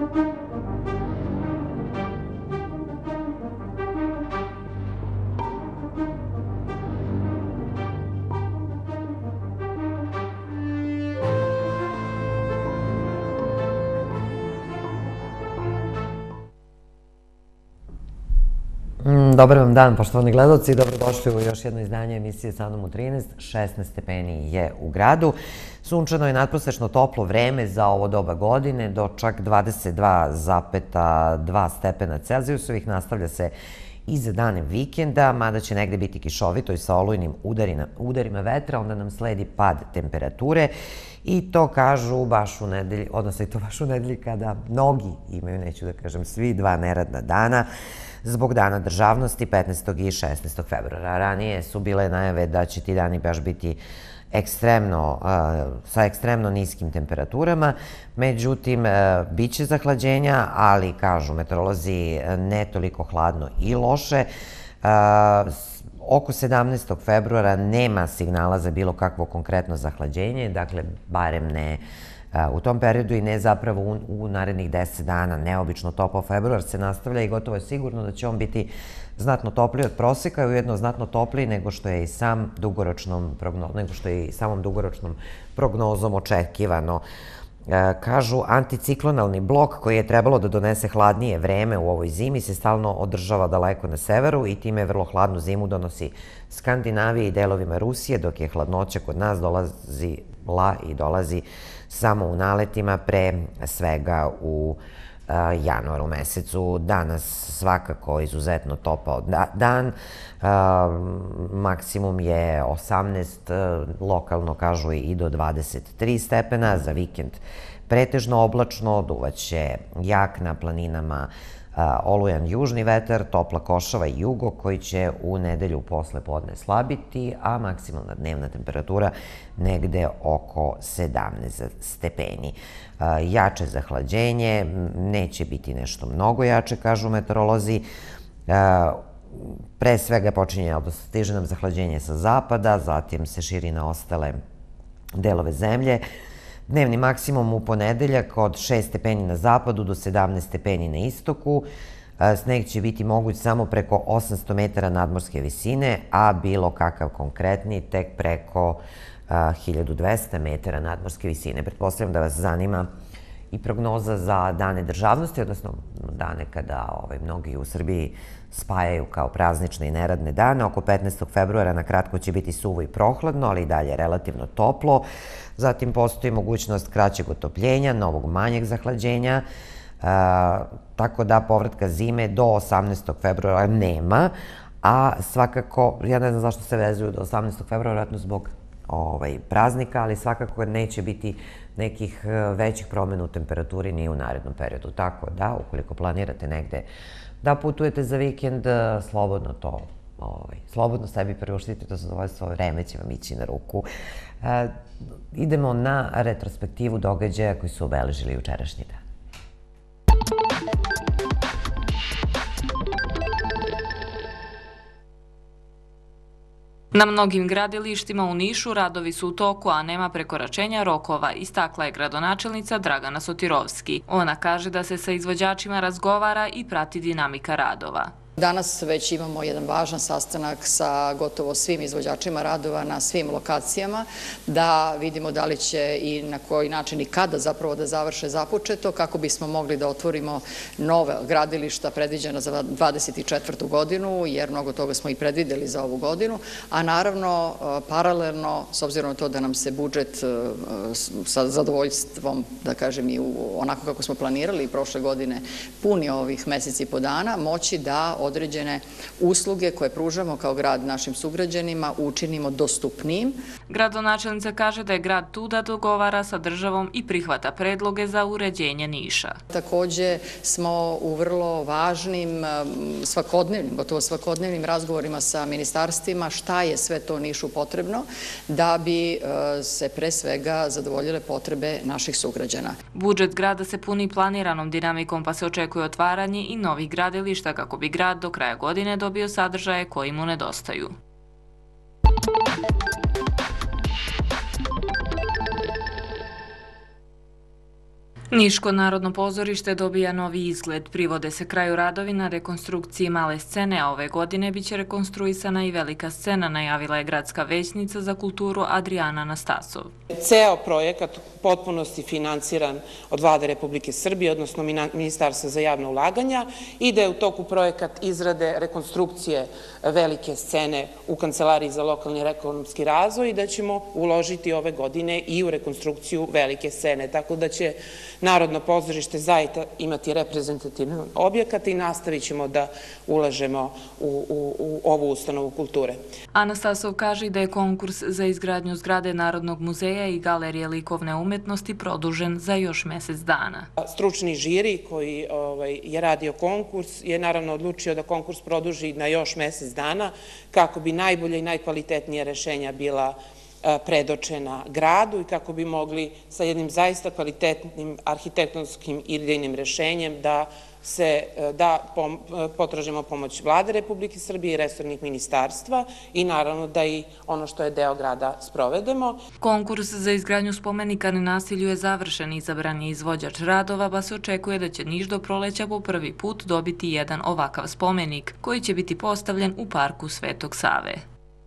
Dobar vam dan, poštovani gledalci, i dobrodošli u još jedno izdanje emisije Sa mnom u 13. 16 stepeni je u gradu. Sunčano je nadprosečno toplo vreme za ovo doba godine, do čak 22,2 stepena Celzijusovih. Nastavlja se i za dane vikenda, mada će negde biti kišovito i sa olujnim udarima vetra, onda nam sledi pad temperature i to kažu baš u nedelji, odnosno i to baš u nedelji kada mnogi imaju, neću da kažem svi, 2 neradna dana, zbog Dana državnosti 15. i 16. februara. Ranije su bile najave da će ti dani baš biti sa ekstremno niskim temperaturama, međutim, bit će zahlađenja, ali, kažu meteorolozi, ne toliko hladno i loše. Oko 17. februara nema signala za bilo kakvo konkretno zahlađenje, dakle, barem ne u tom periodu i ne zapravo u narednih 10 dana. Neobično topao februar se nastavlja i gotovo je sigurno da će on biti znatno topliji od proseka i ujedno znatno topliji nego što je i samom dugoročnom prognozom očekivano. Kažu, anticiklonalni blok koji je trebalo da donese hladnije vreme u ovoj zimi se stalno održava daleko na severu i time vrlo hladnu zimu donosi Skandinaviji i delovima Rusije, dok je hladnoća kod nas dolazi samo u naletima, pre svega u januaru mesecu. Danas svakako izuzetno topao dan, maksimum je 18, lokalno kažu i do 23 stepena, za vikend pretežno oblačno, duvaće jak na planinama olujan južni vetar, topla košava i jugo koji će u nedelju posle podne slabiti, a maksimalna dnevna temperatura negde oko 17 stepeni. Jače zahlađenje, neće biti nešto mnogo jače, kažu meteorolozi. Pre svega počinje, odnosno stiže nam zahlađenje sa zapada, zatim se širi na ostale delove zemlje. Dnevni maksimum u ponedeljak od 6 stepeni na zapadu do 17 stepeni na istoku. Sneg će biti moguć samo preko 800 metara nadmorske visine, a bilo kakav konkretni tek preko 1200 metara nadmorske visine. Pretpostavljam da vas zanima i prognoza za dane državnosti, odnosno dane kada mnogi u Srbiji spajaju kao praznične i neradne dane. Oko 15. februara na kratko će biti suvo i prohladno, ali i dalje relativno toplo. Zatim postoji mogućnost kraćeg otopljenja, novog manjeg zahlađenja, tako da povratka zime do 18. februara nema, a svakako, ja ne znam zašto se vezuju do 18. februara, vjerojatno zbog praznika, ali svakako neće biti nekih većih promjena u temperaturi ni u narednom periodu. Tako da, ukoliko planirate negde da putujete za vikend, slobodno sebi priuštite to zadovoljstvo, vreme će vam ići na ruku. Idemo na retrospektivu događaja koji su obeležili jučerašnji dan. Na mnogim gradilištima u Nišu radovi su u toku, a nema prekoračenja rokova, istakla je gradonačelnica Dragana Sotirovski. Ona kaže da se sa izvođačima razgovara i prati dinamika radova. Danas već imamo jedan važan sastanak sa gotovo svim izvođačima radova na svim lokacijama, da vidimo da li će i na koji način i kada zapravo da završe započeto, kako bismo mogli da otvorimo nove gradilišta predviđena za 2024. godinu, jer mnogo toga smo i predvideli za ovu godinu, a naravno paralelno, s obzirom na to da nam se budžet sa zadovoljstvom, da kažem i onako kako smo planirali i prošle godine puni ovih meseci i po dana, moći da određene usluge koje pružamo kao grad našim sugrađanima učinimo dostupnijim. Gradonačelnica kaže da je grad tu da dogovara sa državom i prihvata predloge za uređenje Niša. Takođe smo u vrlo važnim gotovo svakodnevnim razgovorima sa ministarstvima šta je sve to Nišu potrebno da bi se pre svega zadovoljile potrebe naših sugrađana. Budžet grada se puni planiranom dinamikom, pa se očekuje otvaranje i novih gradilišta kako bi grad do kraja godine dobio sadržaje koji mu nedostaju. Niško narodno pozorište dobija novi izgled. Privode se kraju radovi na rekonstrukciji male scene, a ove godine biće rekonstruisana i velika scena, najavila je gradska većnica za kulturu Adrijana Anastasov. Ceo projekat u potpunosti finansiran od Vlade Republike Srbije, odnosno Ministarstva za javna ulaganja, i da je u toku projekat izrade rekonstrukcije velike scene u Kancelariji za lokalni i ekonomski razvoj i da ćemo uložiti ove godine i u rekonstrukciju velike scene, tako da će Narodno pozorište zaista imati reprezentativan objekat i nastavit ćemo da ulažemo u ovu ustanovu kulture. Anastasov kaže da je konkurs za izgradnju zgrade Narodnog muzeja i Galerije likovne umetnosti produžen za još mesec dana. Stručni žiri koji je radio konkurs je naravno odlučio da konkurs produži na još mesec dana kako bi najbolje i najkvalitetnije rešenja bila predočena gradu i kako bi mogli sa jednim zaista kvalitetnim arhitektonskim i idejnim rešenjem da potražimo pomoć Vlade Republike Srbije i resornih ministarstva i naravno da i ono što je deo grada sprovedemo. Konkurs za izgradnju spomenika nenasilju je završen, izabran je izvođač radova, pa se očekuje da će Niš do proleća po prvi put dobiti jedan ovakav spomenik, koji će biti postavljen u parku Svetog Save.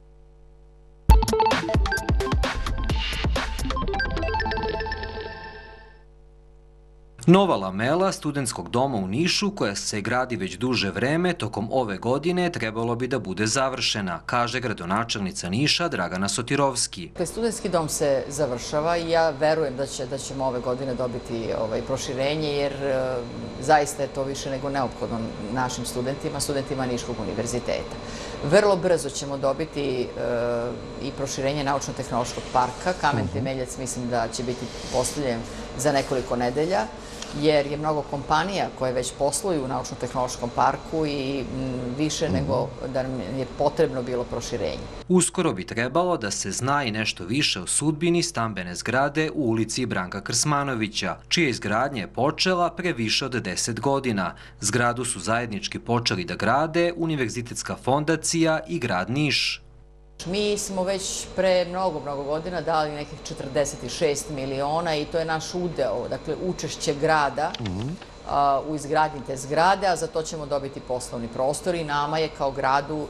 Nova lamela studentskog doma u Nišu, koja se gradi već duže vreme, tokom ove godine trebalo bi da bude završena, kaže gradonačelnica Niša Dragana Sotirovski. Studentski dom se završava i ja verujem da ćemo ove godine dobiti proširenje, jer zaista je to više nego neophodno našim studentima Niškog univerziteta. Vrlo brzo ćemo dobiti i proširenje naučno-tehnološkog parka. Kamen temeljac mislim da će biti postavljen za nekoliko nedelja, jer je mnogo kompanija koje već posluju u naučno-tehnološkom parku i više nego da nam je potrebno bilo proširenje. Uskoro bi trebalo da se zna i nešto više o sudbini stambene zgrade u ulici Branka Krsmanovića, čija izgradnja je počela pre više od 10 godina. Zgradu su zajednički počeli da grade Univerzitetska fondacija i grad Niš. Mi smo već pre mnogo godina dali nekih 46 miliona i to je naš udeo, dakle učešće grada u izgradnji te zgrade, a za to ćemo dobiti poslovni prostor i nama je kao gradu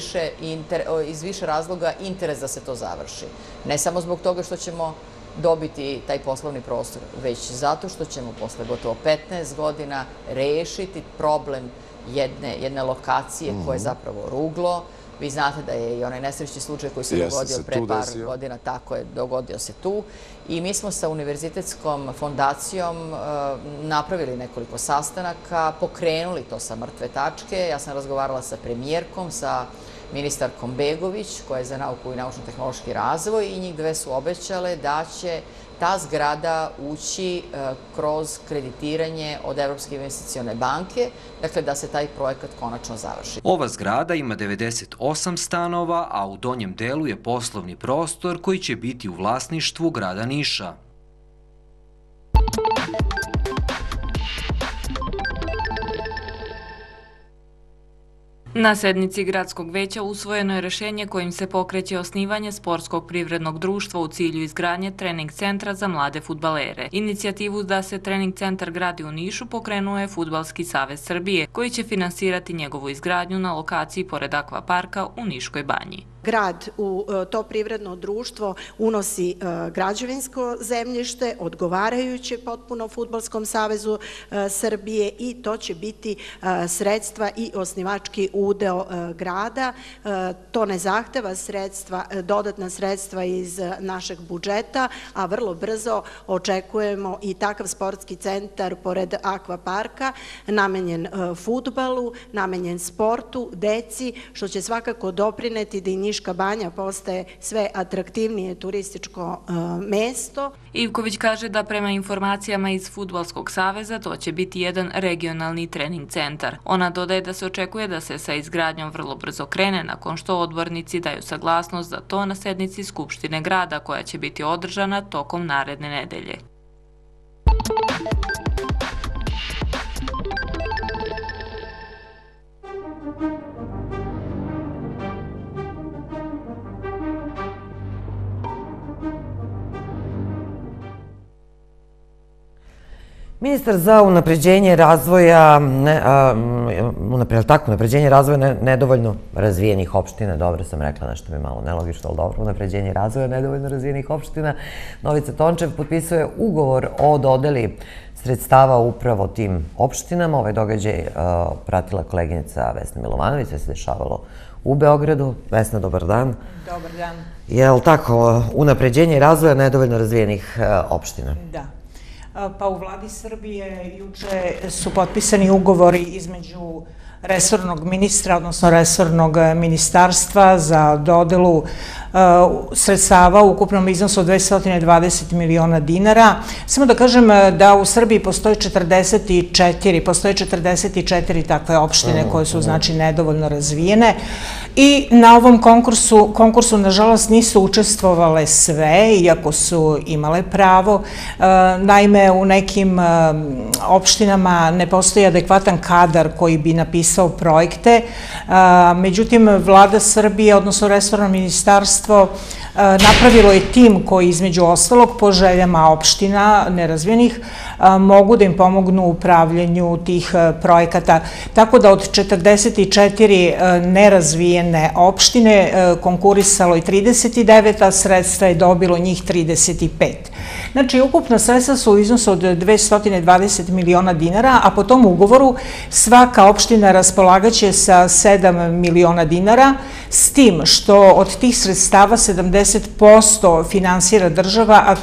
iz više razloga interes da se to završi. Ne samo zbog toga što ćemo dobiti taj poslovni prostor, već zato što ćemo posle gotovo 15 godina rešiti problem jedne lokacije koja je zapravo ruglo. Vi znate da je i onaj nesrećni slučaj koji se dogodio pre par godina, tako je, dogodio se tu. I mi smo sa Univerzitetskom fondacijom napravili nekoliko sastanaka, pokrenuli to sa mrtve tačke. Ja sam razgovarala sa premijerkom, sa ministarkom Begović, koja je za nauku i naučno-tehnološki razvoj, i njih dve su obećale da će ta zgrada ući kroz kreditiranje od Evropske investicione banke, dakle da se taj projekat konačno završi. Ova zgrada ima 98 stanova, a u donjem delu je poslovni prostor koji će biti u vlasništvu grada Niša. Na sednici gradskog veća usvojeno je rešenje kojim se pokreće osnivanje sportskog privrednog društva u cilju izgradnje trening centra za mlade fudbalere. Inicijativu da se trening centar gradi u Nišu pokrenuo je Fudbalski savez Srbije, koji će finansirati njegovu izgradnju na lokaciji pored akvaparka u Niškoj banji. Grad u to privredno društvo unosi građevinsko zemljište, odgovarajuće potpuno Fudbalskom savezu Srbije, i to će biti sredstva i osnivački udeo grada. To ne zahteva dodatna sredstva iz našeg budžeta, a vrlo brzo očekujemo i takav sportski centar pored akvaparka, namenjen fudbalu, namenjen sportu, deci, što će svakako doprineti da i Niška banja postaje sve atraktivnije turističko mesto. Ivković kaže da prema informacijama iz Fudbalskog saveza to će biti jedan regionalni trening centar. Ona dodaje da se očekuje da se sa izgradnjom vrlo brzo krene nakon što odbornici daju saglasnost za to na sednici Skupštine grada, koja će biti održana tokom naredne nedelje. Ministar za unapređenje razvoja, nedovoljno razvijenih opština, dobro sam rekla, nešto mi je malo nelogično, ali dobro, unapređenje razvoja nedovoljno razvijenih opština, Novica Tončev potpisuje ugovor o dodeli sredstava upravo tim opštinama. Ovaj događaj pratila koleginica Vesna Milovanović, sve se dešavalo u Beogradu. Vesna, dobar dan. Dobar dan. Je li tako, unapređenje razvoja nedovoljno razvijenih opština? Da. Pa u vladi Srbije juče su potpisani ugovori između resornog ministra, odnosno resornog ministarstva za dodelu sredstava u ukupnom iznosu od 220 miliona dinara. Samo da kažem da u Srbiji postoje 44 takve opštine koje su znači nedovoljno razvijene i na ovom konkursu nažalost nisu učestvovale sve, iako su imale pravo. Naime, u nekim opštinama ne postoji adekvatan kadar koji bi napisao projekte. Međutim, vlada Srbije, odnosno resorno ministarstvo, napravilo je tim koji između ostalog po željama opština nerazvijenih mogu da im pomognu u upravljanju tih projekata. Tako da od 44 nerazvijene opštine konkurisalo je 39, a sredstva je dobilo njih 35. Znači, ukupna sredstva su u iznosu od 220 miliona dinara, a po tom ugovoru svaka opština raspolagaće sa 7 miliona dinara, s tim što od tih sredstava 70% finansira država, a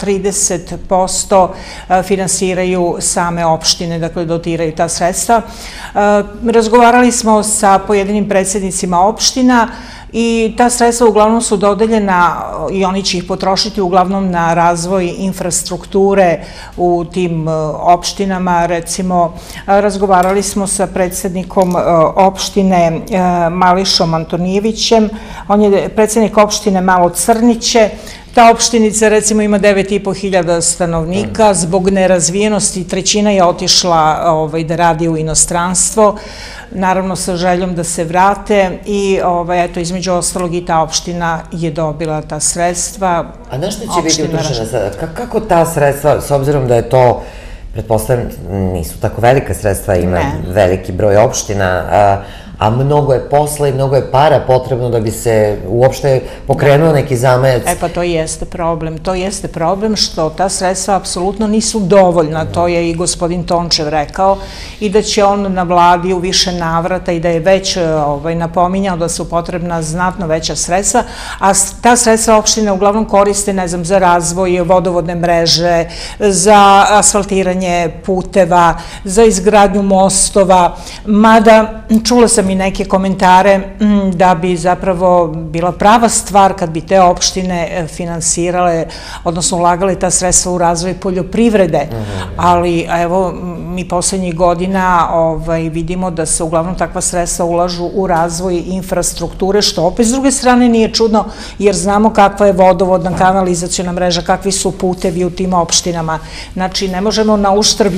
30% finansiraju same opštine, dakle dotiraju ta sredstva. Razgovarali smo sa pojedinim predsjednicima opština i ta sredstva uglavnom su dodeljena i oni će ih potrošiti uglavnom na razvoj infrastrukture u tim opštinama. Recimo, razgovarali smo sa predsjednikom opštine Mališom Antonijevićem, on je predsjednik opštine Malo Crniće. Ta opštica recimo ima 9.500 stanovnika, zbog nerazvijenosti trećina je otišla da radi u inostranstvo, naravno sa željom da se vrate i eto između ostalog i ta opština je dobila ta sredstva. A na što će biti utrošena sada? Kako ta sredstva, s obzirom da je to, pretpostavljam, nisu tako velika sredstva, ima veliki broj opština, a mnogo je posla i mnogo je para potrebno da bi se uopšte pokrenuo neki zamajac. Pa to jeste problem. To jeste problem što ta sredstva apsolutno nisu dovoljna. To je i gospodin Tončev rekao i da će on na vladi u više navrata i da je već napominjao da su potrebna znatno veća sredstva, a ta sredstva opštine uglavnom koriste, ne znam, za razvoj vodovodne mreže, za asfaltiranje puteva, za izgradnju mostova, mada čula sam i neke komentare da bi zapravo bila prava stvar kad bi te opštine finansirale, odnosno ulagale ta sredstva u razvoj poljoprivrede, ali evo mi poslednjih godina vidimo da se uglavnom takva sredstva ulažu u razvoj infrastrukture, što opet s druge strane nije čudno, jer znamo kakva je vodovodna, kanalizaciona mreža, kakvi su putevi u tim opštinama. Znači, ne možemo na uštrb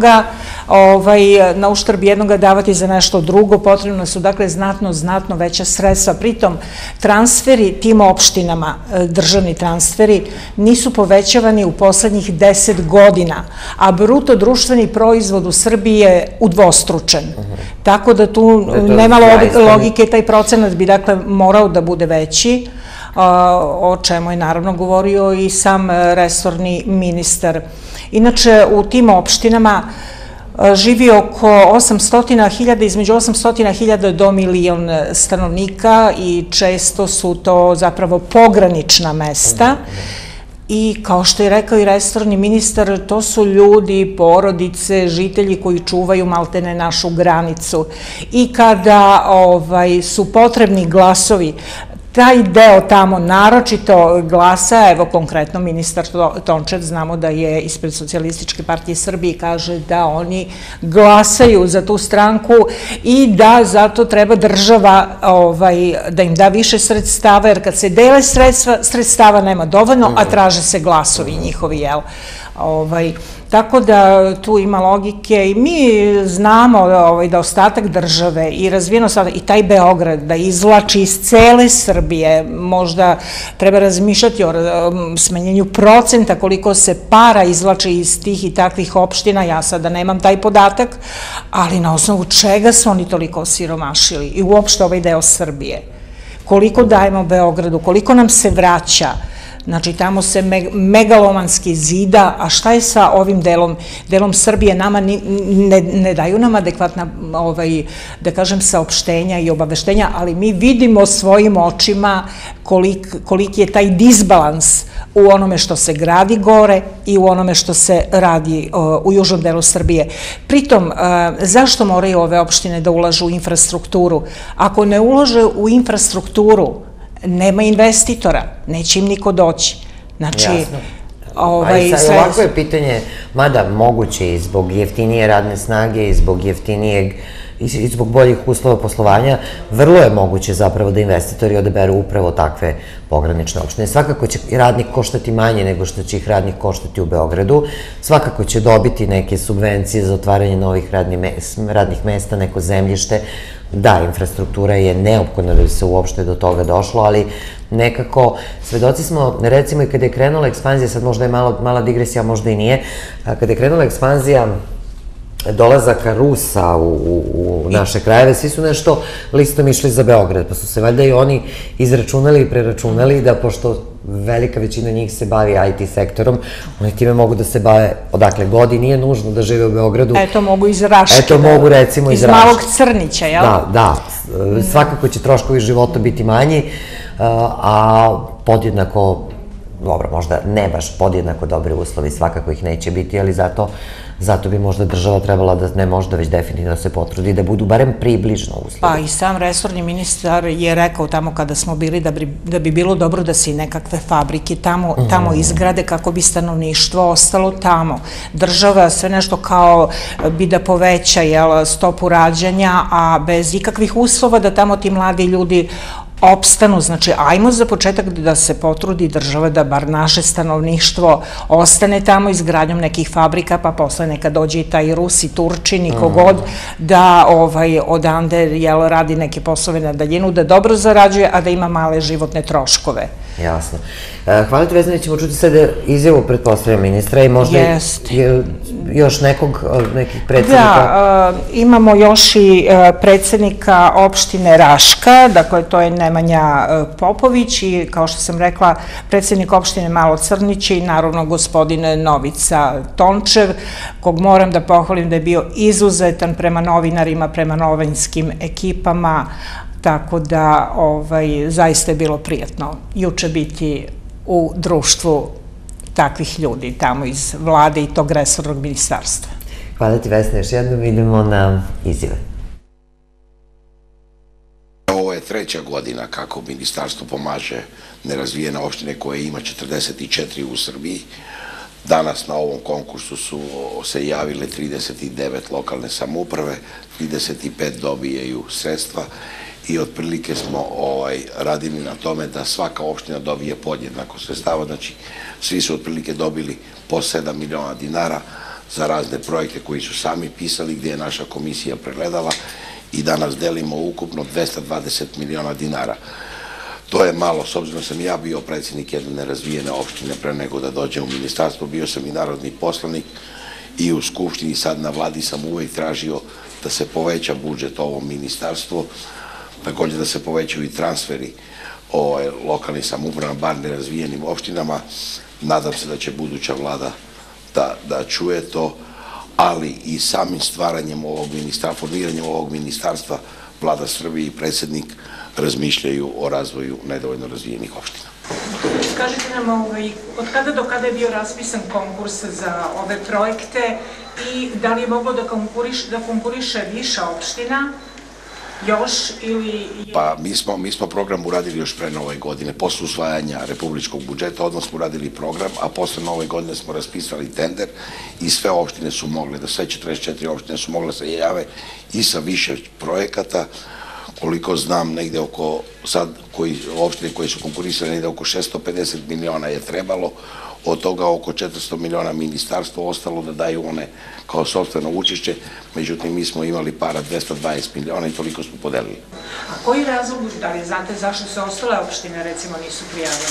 jednoga davati za nešto drugo, potrebno su dakle znatno veća sredstva. Pritom, transferi tim opštinama, državni transferi, nisu povećavani u poslednjih 10 godina, a bruto društveni proizvod u Srbiji je udvostručen. Tako da tu nema logike, taj procenat bi dakle morao da bude veći, o čemu je naravno govorio i sam resorni ministar. Inače, u tim opštinama živi oko 800.000, između 800.000 do milion stanovnika i često su to zapravo pogranična mesta. I kao što je rekao i resorni ministar, to su ljudi, porodice, žitelji koji čuvaju maltene našu granicu. I kada su potrebni glasovi, taj deo tamo naročito glasa, evo konkretno ministar Tončev, znamo da je ispred Socijalističke partije Srbije i kaže da oni glasaju za tu stranku i da zato treba država da im da više sredstava, jer kad se dele sredstava nema dovoljno, a traže se glasovi njihovi, jel? Tako da tu ima logike i mi znamo da ostatak države i razvijeno sada i taj Beograd da izvlači iz cele Srbije, možda treba razmišljati o smanjenju procenta koliko se para izvlači iz tih i takvih opština, ja sada nemam taj podatak, ali na osnovu čega su oni toliko osiromašili i uopšte ovaj deo Srbije. Koliko dajemo Beogradu, koliko nam se vraća, znači tamo se megalomanski zida, a šta je sa ovim delom Srbije? Nama ne daju nam adekvatna, da kažem, saopštenja i obaveštenja, ali mi vidimo svojim očima koliki je taj disbalans u onome što se gradi gore i u onome što se radi u južnom delu Srbije. Pritom, zašto moraju ove opštine da ulažu u infrastrukturu? Ako ne ulože u infrastrukturu, nema investitora, neće im niko doći. Znači, ovako je pitanje, mada moguće i zbog jeftinije radne snage i zbog jeftinijeg i zbog boljih uslova poslovanja, vrlo je moguće zapravo da investitori odaberu upravo takve pogranične opštine. Svakako će radnik koštati manje nego što će ih radnik koštati u Beogradu, svakako će dobiti neke subvencije za otvaranje novih radnih mesta, neko zemljište. Da, infrastruktura je neophodna da bi se uopšte do toga došlo, ali nekako svedoci smo, recimo i kada je krenula ekspanzija, sad možda je mala digresija, možda i nije, kada je krenula ekspanzija dolazaka Rusa u naše krajeve, svi su nešto listom išli za Beograd, pa su se valjda i oni izračunali i preračunali da pošto velika većina njih se bavi IT sektorom, oni time mogu da se bave odakle god i nije nužno da žive u Beogradu. Eto, mogu iz Raške. Eto, mogu recimo iz Raške. Iz Malog Crnića, jel? Da, svakako će troškovi života biti manji, a podjednako, dobro, možda ne baš podjednako dobri uslovi, svakako ih neće biti, ali zato bi možda država trebala da ne možda već definitivno se potrudi da budu barem približno uslovi. Pa i sam resorni ministar je rekao tamo kada smo bili da bi bilo dobro da se i nekakve fabrike tamo izgrade kako bi stanovništvo ostalo tamo. Država sve nešto kao bi da poveća stopu rađanja, a bez ikakvih uslova da tamo ti mladi ljudi opstanu. Znači, ajmo za početak da se potrudi država da bar naše stanovništvo ostane tamo izgradnjom nekih fabrika, pa posle neka dođe i taj Rus i Turčin i kogod da odande radi neke poslove na daljinu, da dobro zarađuje, a da ima male životne troškove. Jasno. Hvala ti, Vezana, ćemo čuti sada izjavu, pretpostavljam, ministra i možda još nekih predsednika. Da, imamo još i predsednika opštine Raška, dakle to je Nemanja Popović i kao što sam rekla predsednik opštine Malo Crniće i naravno gospodin Novica Tončev, kog moram da pohvalim da je bio izuzetan prema novinarima, prema novinskim ekipama, tako da zaista je bilo prijatno juče biti u društvu takvih ljudi tamo iz vlade i tog resornog ministarstva. Hvala ti, Vesna, još jednom idemo na izjave. Ovo je 3. godina kako ministarstvo pomaže nerazvijene opštine koje ima 44 u Srbiji. Danas na ovom konkursu su se javile 39 lokalne samouprave, 35 dobijaju sredstva i otprilike smo radili na tome da svaka opština dobije podjednako sredstava, znači svi su otprilike dobili po 7 miliona dinara za razne projekte koji su sami pisali, gdje je naša komisija pregledala i danas delimo ukupno 220 miliona dinara. To je malo, s obzirom sam ja bio predsjednik jedne nerazvijene opštine pre nego da dođem u ministarstvo, bio sam i narodni poslanik i u Skupštini, sad na vladi sam uvek tražio da se poveća budžet ovom ministarstvu, također da se povećaju i transferi lokalnih samouprava, bar nerazvijenim opštinama. Nadam se da će buduća vlada da čuje to, ali i samim stvaranjem ovog ministarstva, formiranjem ovog ministarstva, vlada Srbije i predsjednik razmišljaju o razvoju nedovoljno razvijenih opština. Kažite nam, od kada do kada je bio raspisan konkurs za ove projekte i da li je moglo da konkuriše više opština još ili... Pa mi smo program uradili još pre Nove godine, posle usvajanja republičkog budžeta, odmah smo uradili program, a posle Nove godine smo raspisali tender i sve opštine su mogle, sve 44 opštine su mogle se jave i sa više projekata. Koliko znam, negde oko, sad opštine koje su konkurisale, negde oko 650 miliona je trebalo, od toga oko 400 miliona ministarstvo, ostalo da daju one kao sopstveno učešće, međutim mi smo imali para 220 miliona i toliko smo podelili. A koji razlog, da li znate zašto se ostale opštine recimo nisu prijavljene?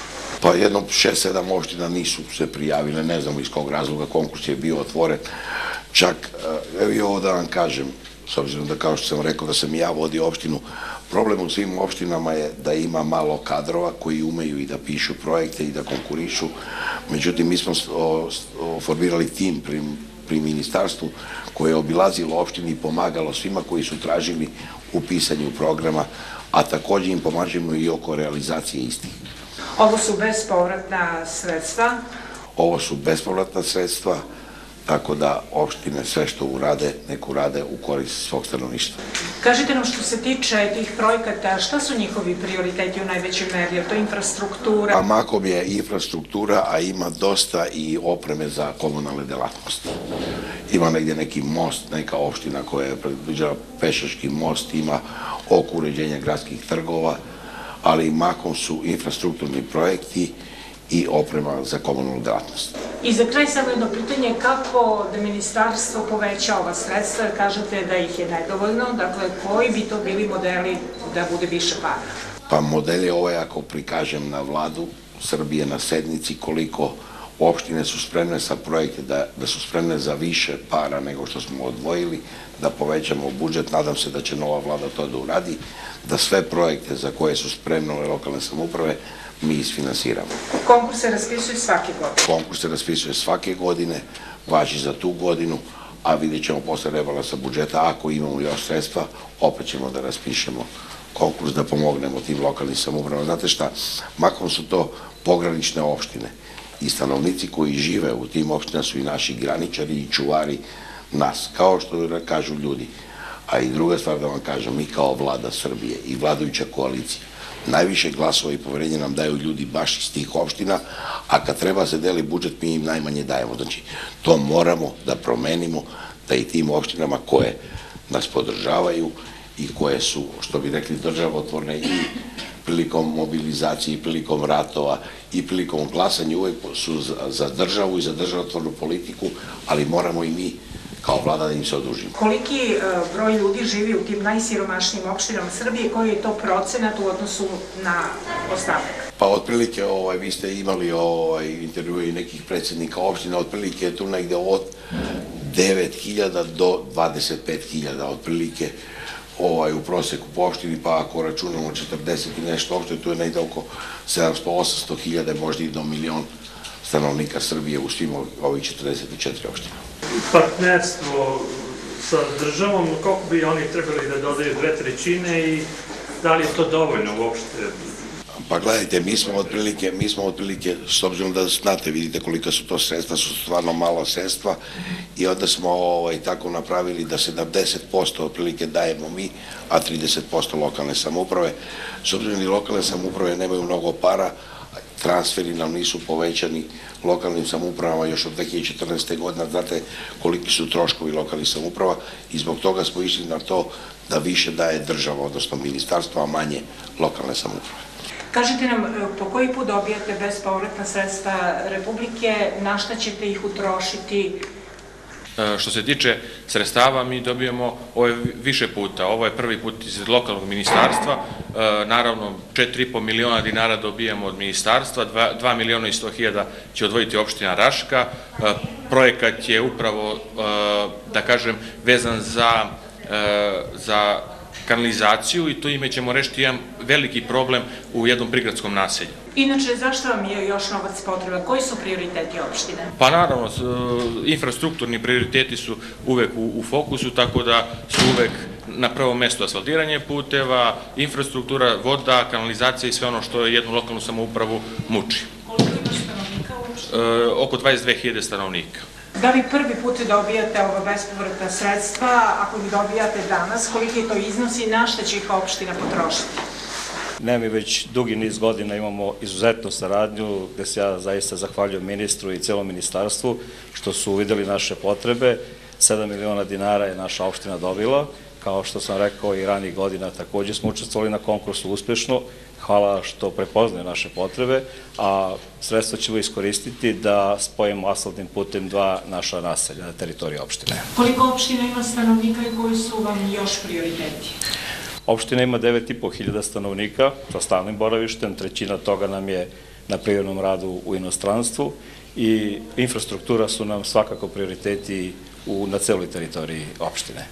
Pa jedno 6-7 opština nisu se prijavile, ne znamo iz kog razloga, konkurs je bio otvoren. Čak, evo i ovo da vam kažem, s obzirom da kao što sam rekao da sam i ja vodio opštinu, problem u svim opštinama je da ima malo kadrova koji umeju i da pišu projekte i da konkurišu. Međutim, mi smo formirali tim pri ministarstvu koje je obilazilo opštini i pomagalo svima koji su tražili u pisanju programa, a također im pomažemo i oko realizacije istih. Ovo su bespovratna sredstva? Ovo su bespovratna sredstva, tako da opštine sve što urade, nek urade u korist svog stanovništva. Kažite nam što se tiče tih projekata, šta su njihovi prioriteti u najvećoj meri? Je to infrastruktura? A mahom je infrastruktura, a ima dosta i opreme za komunalne delatnosti. Ima negdje neki most, neka opština koja je predviđala pešački most, ima oko uređenja gradskih trgova, ali mahom su infrastrukturni projekti i oprema za komunalnu delatnost. I za kraj samo jedno pitanje, kako da ministarstvo poveća ova sredstva, jer kažete da ih je nedovoljno, dakle koji bi to bili modeli da bude više para? Pa model je ovaj, ako prikažem na vladu Srbije na sednici, koliko opštine su spremne sa projekte, da su spremne za više para nego što smo odvojili, da povećamo budžet, nadam se da će nova vlada to da uradi, da sve projekte za koje su spremne ove lokalne samouprave mi isfinansiramo. Konkurs se raspisuje svake godine? Konkurs se raspisuje svake godine, važi za tu godinu, a vidjet ćemo posle rebalansa budžeta, ako imamo još sredstva, opet ćemo da raspišemo konkurs da pomognemo tim lokalnim samoupravama. Znate šta, mahom su to pogranične opštine i stanovnici koji žive u tim opštinama su i naši graničari i čuvari nas, kao što kažu ljudi. A i druga stvar da vam kažem, mi kao vlada Srbije i vladajuća koalicija, najviše glasova i poverenja nam daju ljudi baš iz tih opština, a kad treba se deli budžet, mi im najmanje dajemo. Znači, to moramo da promenimo, da i tim opštinama koje nas podržavaju i koje su, što bi rekli, državotvorne i prilikom mobilizacije, i prilikom ratova, i prilikom glasanja, uvek su za državu i za državotvornu politiku, ali moramo i mi kao vlada da im se odužimo. Koliki broj ljudi živi u tim najsiromašnijim opštinama Srbije, koji je to procenat u odnosu na ostatak? Pa otprilike, vi ste imali intervjue i nekih predsjednika opština, otprilike je tu negde od 9.000 do 25.000, otprilike u proseku po opštini, pa ako računamo 40 i nešto opštine, tu je negde oko 700-800.000, možda i do milion stanovnika Srbije u svim ovih 44 opština. Partnerstvo sa državom, koliko bi oni trebali da dodaju 2/3 i da li je to dovoljno uopšte? Pa gledajte, mi smo otprilike, s obzirom da znate, vidite kolika su to sredstva, su stvarno malo sredstva i onda smo tako napravili da 70% otprilike dajemo mi, a 30% lokalne samouprave. S obzirom da lokalne samouprave nemaju mnogo para, transferi nam nisu povećani lokalnim samoupravama još od 2014. godina, znate koliki su troškovi lokalnih samouprava i zbog toga smo išli na to da više daje država, odnosno ministarstvo, a manje lokalne samouprave. Kažite nam, po koji put dobijate bespovratna sredstva Republike, na šta ćete ih utrošiti? Što se tiče sredstava, mi dobijemo više puta. Ovo je prvi put iz lokalnog ministarstva. Naravno, 4,5 miliona dinara dobijamo od ministarstva, 2 miliona i 100.000 će odvojiti opština Raška. Projekat je upravo, da kažem, vezan za kanalizaciju i to ime ćemo rešiti jedan veliki problem u jednom prigradskom naselju. Inače, zašto vam je još novac potreban? Koji su prioriteti opštine? Pa naravno, infrastrukturni prioriteti su uvek u fokusu, tako da su uvek na prvom mestu asfaltiranje puteva, infrastruktura, voda, kanalizacija i sve ono što jednu lokalnu samoupravu muči. Koliko ima stanovnika u opštini? Oko 22.000 stanovnika. Da li prvi put dobijate ova bespovratna sredstva, ako ih dobijate danas, koliki je to iznos i na šta će ih opština potrošiti? Ne, mi već dugi niz godina imamo izuzetnu saradnju, gde se ja zaista zahvaljujem ministru i celom ministarstvu što su uvideli naše potrebe. 7 miliona dinara je naša opština dobila. Kao što sam rekao i ranijih godina, takođe smo učestvovali na konkursu uspešno. hvala što prepoznaju naše potrebe, a sredstva ćemo iskoristiti da spojimo asfaltnim putem 2 naša naselja na teritoriji opštine. Koliko opština ima stanovnika i koji su vam još prioriteti? Opština ima 9.500 stanovnika sa stalnim boravištem, trećina toga nam je na privrednom radu u inostranstvu i infrastruktura su nam svakako prioriteti na celoj teritoriji opštine.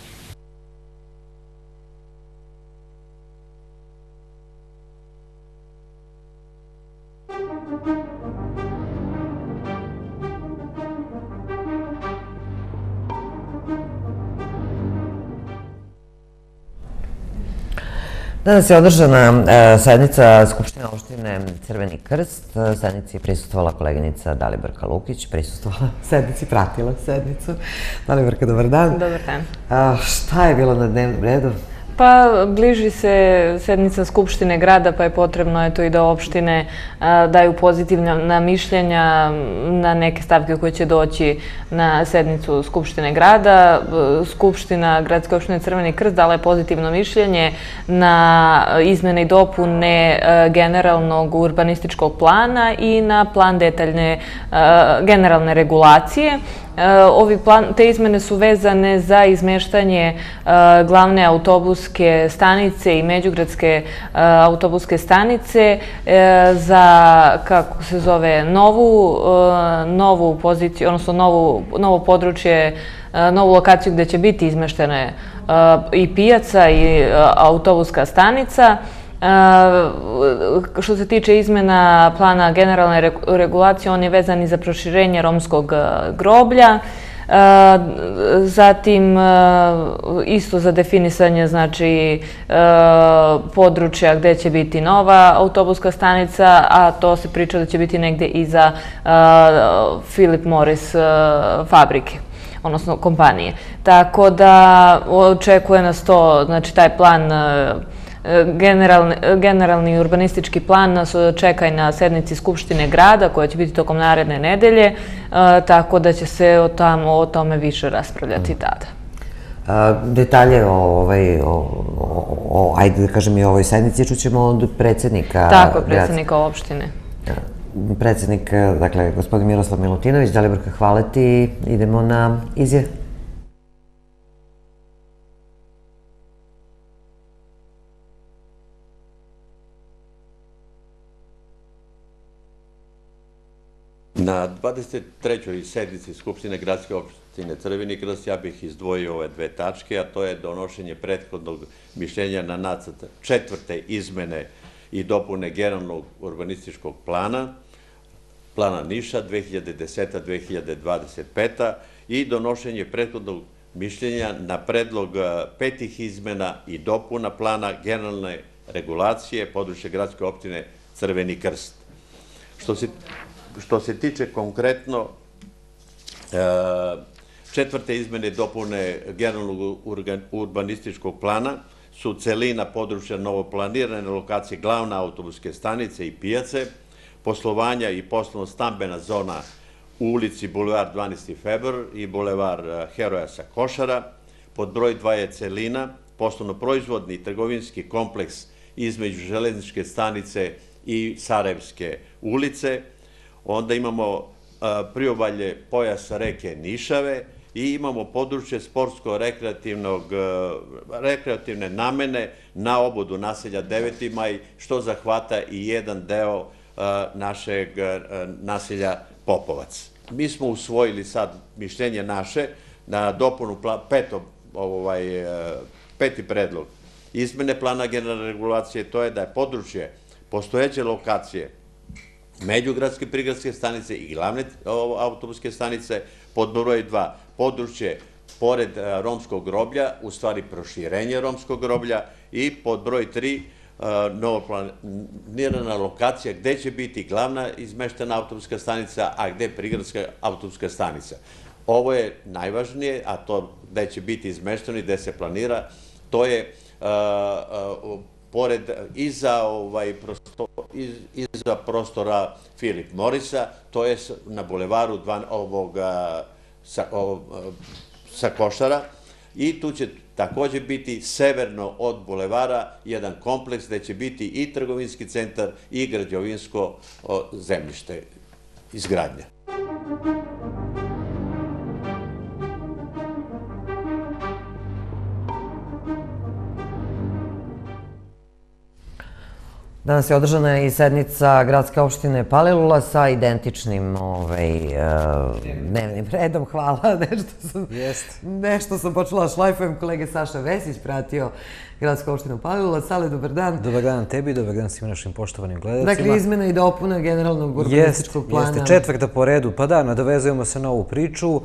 Danas je održana sednica Skupštine opštine Crveni krst. Sednici je prisustvovala koleginica Daliborka Lukić, prisustvovala sednici, pratila sednicu. Daliborka, dobar dan. Dobar dan. Šta je bilo na dnevnom redu? Pa bliži se sednica Skupštine grada, pa je potrebno i da opštine daju pozitivna mišljenja na neke stavke koje će doći na sednicu Skupštine grada. Skupština Gradske opštine Crveni krst dala je pozitivno mišljenje na izmene i dopune generalnog urbanističkog plana i na plan detaljne generalne regulacije. Te izmene su vezane za izmeštanje glavne autobuske stanice i međugradske autobuske stanice za, kako se zove, novu poziciju, odnosno novo područje, novu lokaciju gde će biti izmeštene i pijaca i autobuska stanica. Što se tiče izmena plana generalne regulacije, on je vezan i za proširenje romskog groblja, zatim isto za definisanje područja gde će biti nova autobuska stanica, a to se priča da će biti negde iza Philip Morris fabrike, odnosno kompanije. Tako da očekuje nas to, znači taj plan, generalni urbanistički plan nas čeka i na sednici Skupštine grada koja će biti tokom naredne nedelje, tako da će se o tome više raspravljati tada. Detalje ajde da kažem i o ovoj sednici čućemo od predsjednika. Tako, predsjednika opštine. Predsjednik, dakle, gospodin Miroslav Milutinović. Daliborka, hvala ti. Idemo na izjave. Na 23. sednici Skupštine Gradske opštine Crveni krst ja bih izdvojio ove dve tačke, a to je donošenje prethodnog mišljenja na nacrt 4. izmene i dopune generalnog urbanističkog plana Niša 2010-2025 i donošenje prethodnog mišljenja na predlog 5. izmena i dopuna plana generalne regulacije područja Gradske opštine Crveni krst. Što se tiče konkretno 4. izmene i dopune generalnog urbanističkog plana su celina područja novoplanirane lokacije glavne autobuske stanice i pijace, poslovanja i poslovno-stambena zona u ulici Bulevar 12. februar i Bulevar Heroja sa Košara. Pod broj 2 je celina, poslovno-proizvodni i trgovinski kompleks između Železničke stanice i Sarajevske ulice. Onda imamo priobalje pojasa reke Nišave i imamo područje sportsko-rekreativne namene na obodu naselja 9. maj, što zahvata i jedan deo našeg naselja Popovac. Mi smo usvojili sad mišljenje naše na dopunu peti predlog izmene plana generalne regulacije, to je da je područje postojeće lokacije međugradske prigradske stanice i glavne autobuske stanice, pod broj 2 područje pored romskog groblja, u stvari proširenje romskog groblja, i pod broj 3 novoplanirana lokacija gde će biti glavna izmeštena autobuska stanica, a gde prigradska autobuska stanica. Ovo je najvažnije, a to gde će biti izmešteno i gde se planira, to je pored iza prostora Philip Morrisa, to je na bulevaru sa Košara, i tu će takođe biti severno od bulevara jedan kompleks gde će biti i trgovinski centar i građevinsko zemljište izgradnje. Danas je održana i sednica gradske opštine Palilula sa identičnim dnevnim redom. Hvala. Nešto sam počela šlajfujem. Kolege Saša Vesić pratio gradsku opštinu Palilula. Sale, dobar dan. Dobar dan tebi, dobar dan svim našim poštovanim gledacima. Dakle, izmena i dopuna generalnog urbanističkog plana. Jeste, četvrta po redu. Pa da, nadovezujemo se na ovu priču.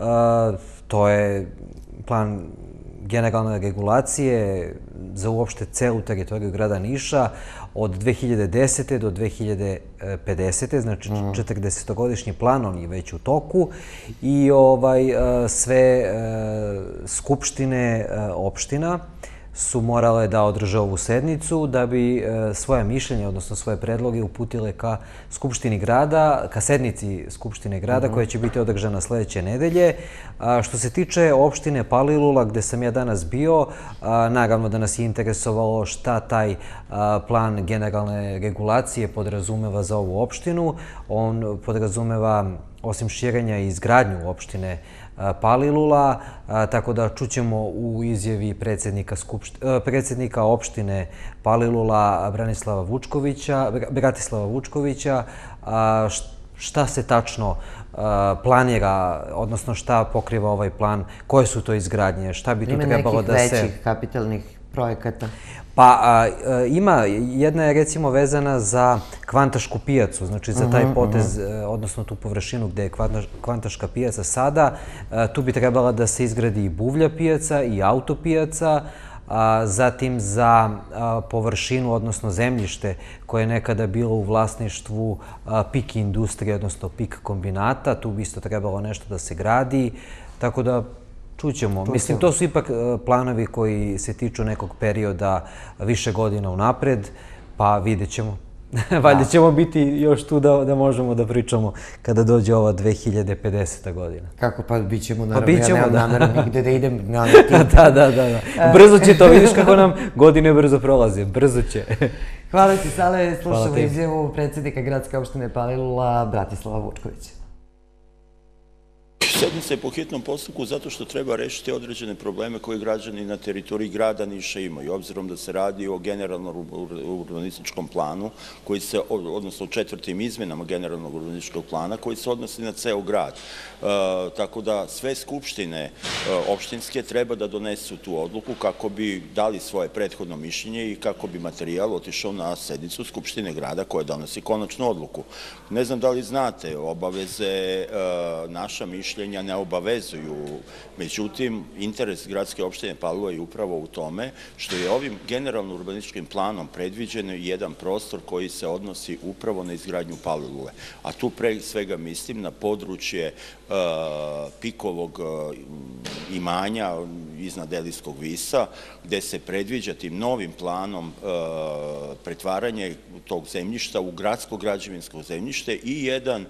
To je plan generalne regulacije za uopšte celu teritoriju grada Niša od 2010. do 2050. Znači 40-godišnji plan, on je već u toku i sve skupštine opština su morale da održe ovu sednicu da bi svoje mišljenje, odnosno svoje predloge uputile ka Skupštini grada, ka sednici Skupštine grada koja će biti održana sledeće nedelje. Što se tiče opštine Palilula gde sam ja danas bio, naravno da nas je interesovalo šta taj plan generalne regulacije podrazumeva za ovu opštinu. On podrazumeva osim širenja i izgradnju opštine Palilula, tako da čućemo u izjavi predsjednika opštine Palilula Bratislava Vučkovića šta se tačno planira, odnosno šta pokriva ovaj plan, koje su to izgradnje, šta bi tu trebalo da se... Ima nekih većih kapitalnih projekata? Pa ima, jedna je recimo vezana za Kvantašku pijacu, znači za taj potez, odnosno tu površinu gde je Kvantaška pijaca sada. Tu bi trebala da se izgradi i Buvlja pijaca i Auto pijaca, zatim za površinu, odnosno zemljište koje je nekada bilo u vlasništvu PIK industrije, odnosno PIK kombinata. Tu bi isto trebalo nešto da se gradi, tako da čućemo. Mislim, to su ipak planovi koji se tiču nekog perioda više godina unapred, pa vidjet ćemo. Valjda ćemo biti još tu da možemo da pričamo kada dođe ova 2050. godina. Kako pa, bit ćemo, naravno, ja nemam nameru nigde da idem na tim. Da. Brzo će to, vidiš kako nam godine brzo prolaze, brzo će. Hvala ti, Sale, slušamo izjavu predsjednika gradske opštine Palilula Bratislava Vučkovića. Sednica je po hitnom postupku zato što treba rešiti određene probleme koje građani na teritoriji grada Niša imaju, obzirom da se radi o generalnom urbanističkom planu, odnosno četvrtim izmenama generalnog urbanističkog plana, koji se odnosi na ceo grad. Tako da sve skupštine opštinske treba da donesu tu odluku kako bi dali svoje prethodno mišljenje i kako bi materijal otišao na sednicu Skupštine grada koja donosi konačnu odluku. Ne znam da li znate, obaveze naša mišljenja ne obavezuju, međutim, interes gradske opštine Palilula je upravo u tome što je ovim generalno urbanističkim planom predviđen jedan prostor koji se odnosi upravo na izgradnju Palilule. A tu pre svega mislim na područje Pikovog imanja iznad Elijskog visa, gde se predviđa tim novim planom pretvaranje tog zemljišta u gradsko građevinsko zemljište i jedan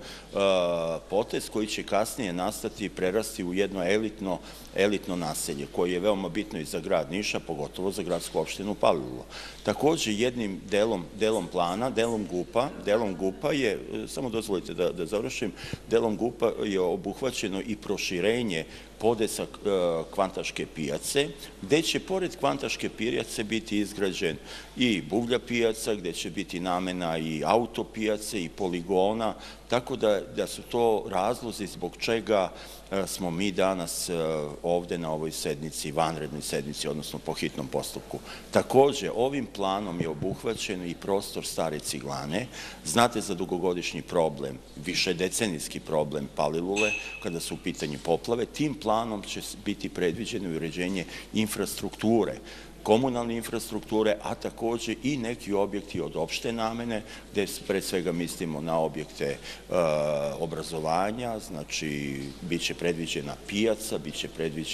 potez koji će kasnije nastati i prerasti u jedno elitno naselje, koje je veoma bitno i za grad Niša, pogotovo za gradsku opštinu Palilula. Takođe, jednim delom plana, delom GUP-a je, samo dozvolite da završim, delom GUP-a je obuhvaćeno i proširenje podesa Kvantaške pijace, gde će pored Kvantaške pijace biti izgrađen i Buvlja pijaca, gde će biti namena i Auto pijace i poligona, tako da su to razlozi zbog čega smo mi danas ovde na ovoj sednici, vanrednoj sednici, odnosno po hitnom postupku. Takođe, ovim planom je obuhvaćen i prostor Stare Ciglane. Znate za dugogodišnji problem, višedecenijski problem Palilule, kada su u pitanju poplave. Tim planom će biti predviđeno i uređenje infrastrukture, komunalne infrastrukture, a takođe i neki objekti od opšte namene, gde pre svega mislimo na objekte obrazovanja, znači biće predviđena pijaca, biće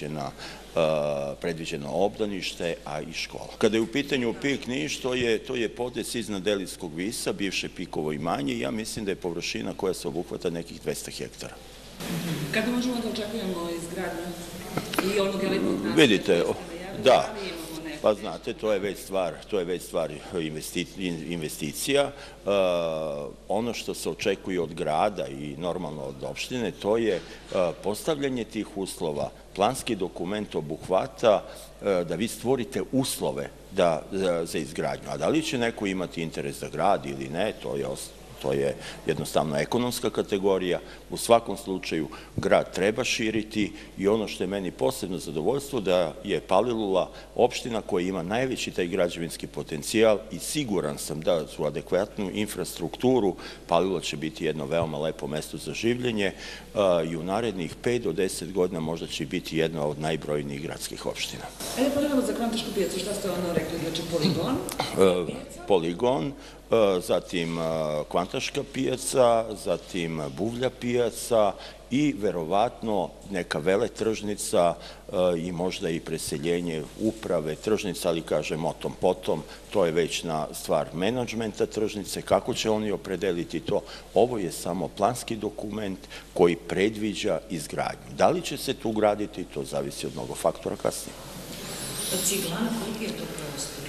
predviđeno obdanište, a i škola. Kada je u pitanju PIK Niš, to je podes iznad Elijskog visa, bivše Pikovo imanje, i ja mislim da je površina koja se obuhvata nekih 200 hektara. Kada možemo da očekujemo izgradnju i onog elitnog naselja? Vidite, Da. Pa znate, to je već stvar investicija. Ono što se očekuje od grada i normalno od opštine, to je postavljanje tih uslova. Planski dokument obuhvata da vi stvorite uslove za izgradnju. A da li će neko imati interes da gradi ili ne, to je jednostavno ekonomska kategorija. U svakom slučaju grad treba širiti i ono što je meni posebno zadovoljstvo da je Palilula opština koja ima najveći taj građevinski potencijal i siguran sam da su adekvatnu infrastrukturu. Palilula će biti jedno veoma lepo mesto za življenje i u narednih 5 do 10 godina možda će biti jedna od najbrojnijih gradskih opština. Ajde pogledamo za Kvantašku pijacu, šta ste ono rekli, znači poligon? Poligon, zatim Kvantaška pijaca, zatim Buvlja pijaca i verovatno neka veletržnica i možda i preseljenje uprave tržnica, ali kažem o tom potom, to je već na stvar menadžmenta tržnice, kako će oni opredeliti to. Ovo je samo planski dokument koji predviđa izgradnju. Da li će se tu graditi, to zavisi od mnogo faktora kasnije. Ciglana, koliki je to prostor?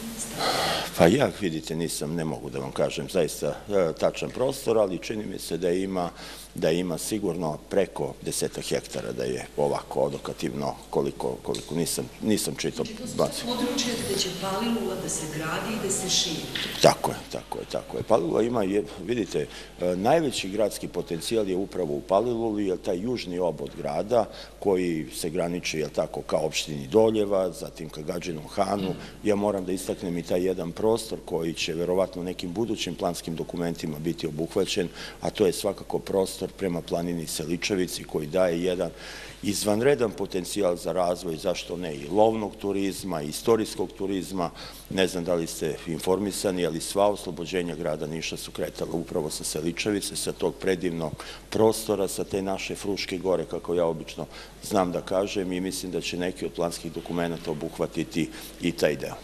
Pa ja, vidite, ne mogu da vam kažem zaista tačan prostor, ali čini mi se da ima sigurno preko 10 hektara, da je ovako odokativno koliko nisam čitao. Znači to su područje gde će Palilula da se gradi i da se širi. Tako je. Palilula ima, vidite, najveći gradski potencijal je upravo u Paliluli, jer taj južni obod grada koji se graniči, jel tako, ka opštini Doljeva, zatim ka Gadžinom Hanu. Ja moram da istaknem i taj jedan prostor koji će verovatno nekim budućim planskim dokumentima biti obuhvaćen, a to je svakako prostor prema planini Seličevici koji daje jedan izvanredan potencijal za razvoj, zašto ne, i lovnog turizma, i istorijskog turizma. Ne znam da li ste informisani, ali sva oslobođenja grada Niša su kretala upravo sa Seličevice, sa tog predivnog prostora, sa te naše Fruške gore, kako ja obično znam da kažem, i mislim da će neki od planskih dokumenta obuhvatiti i taj deo.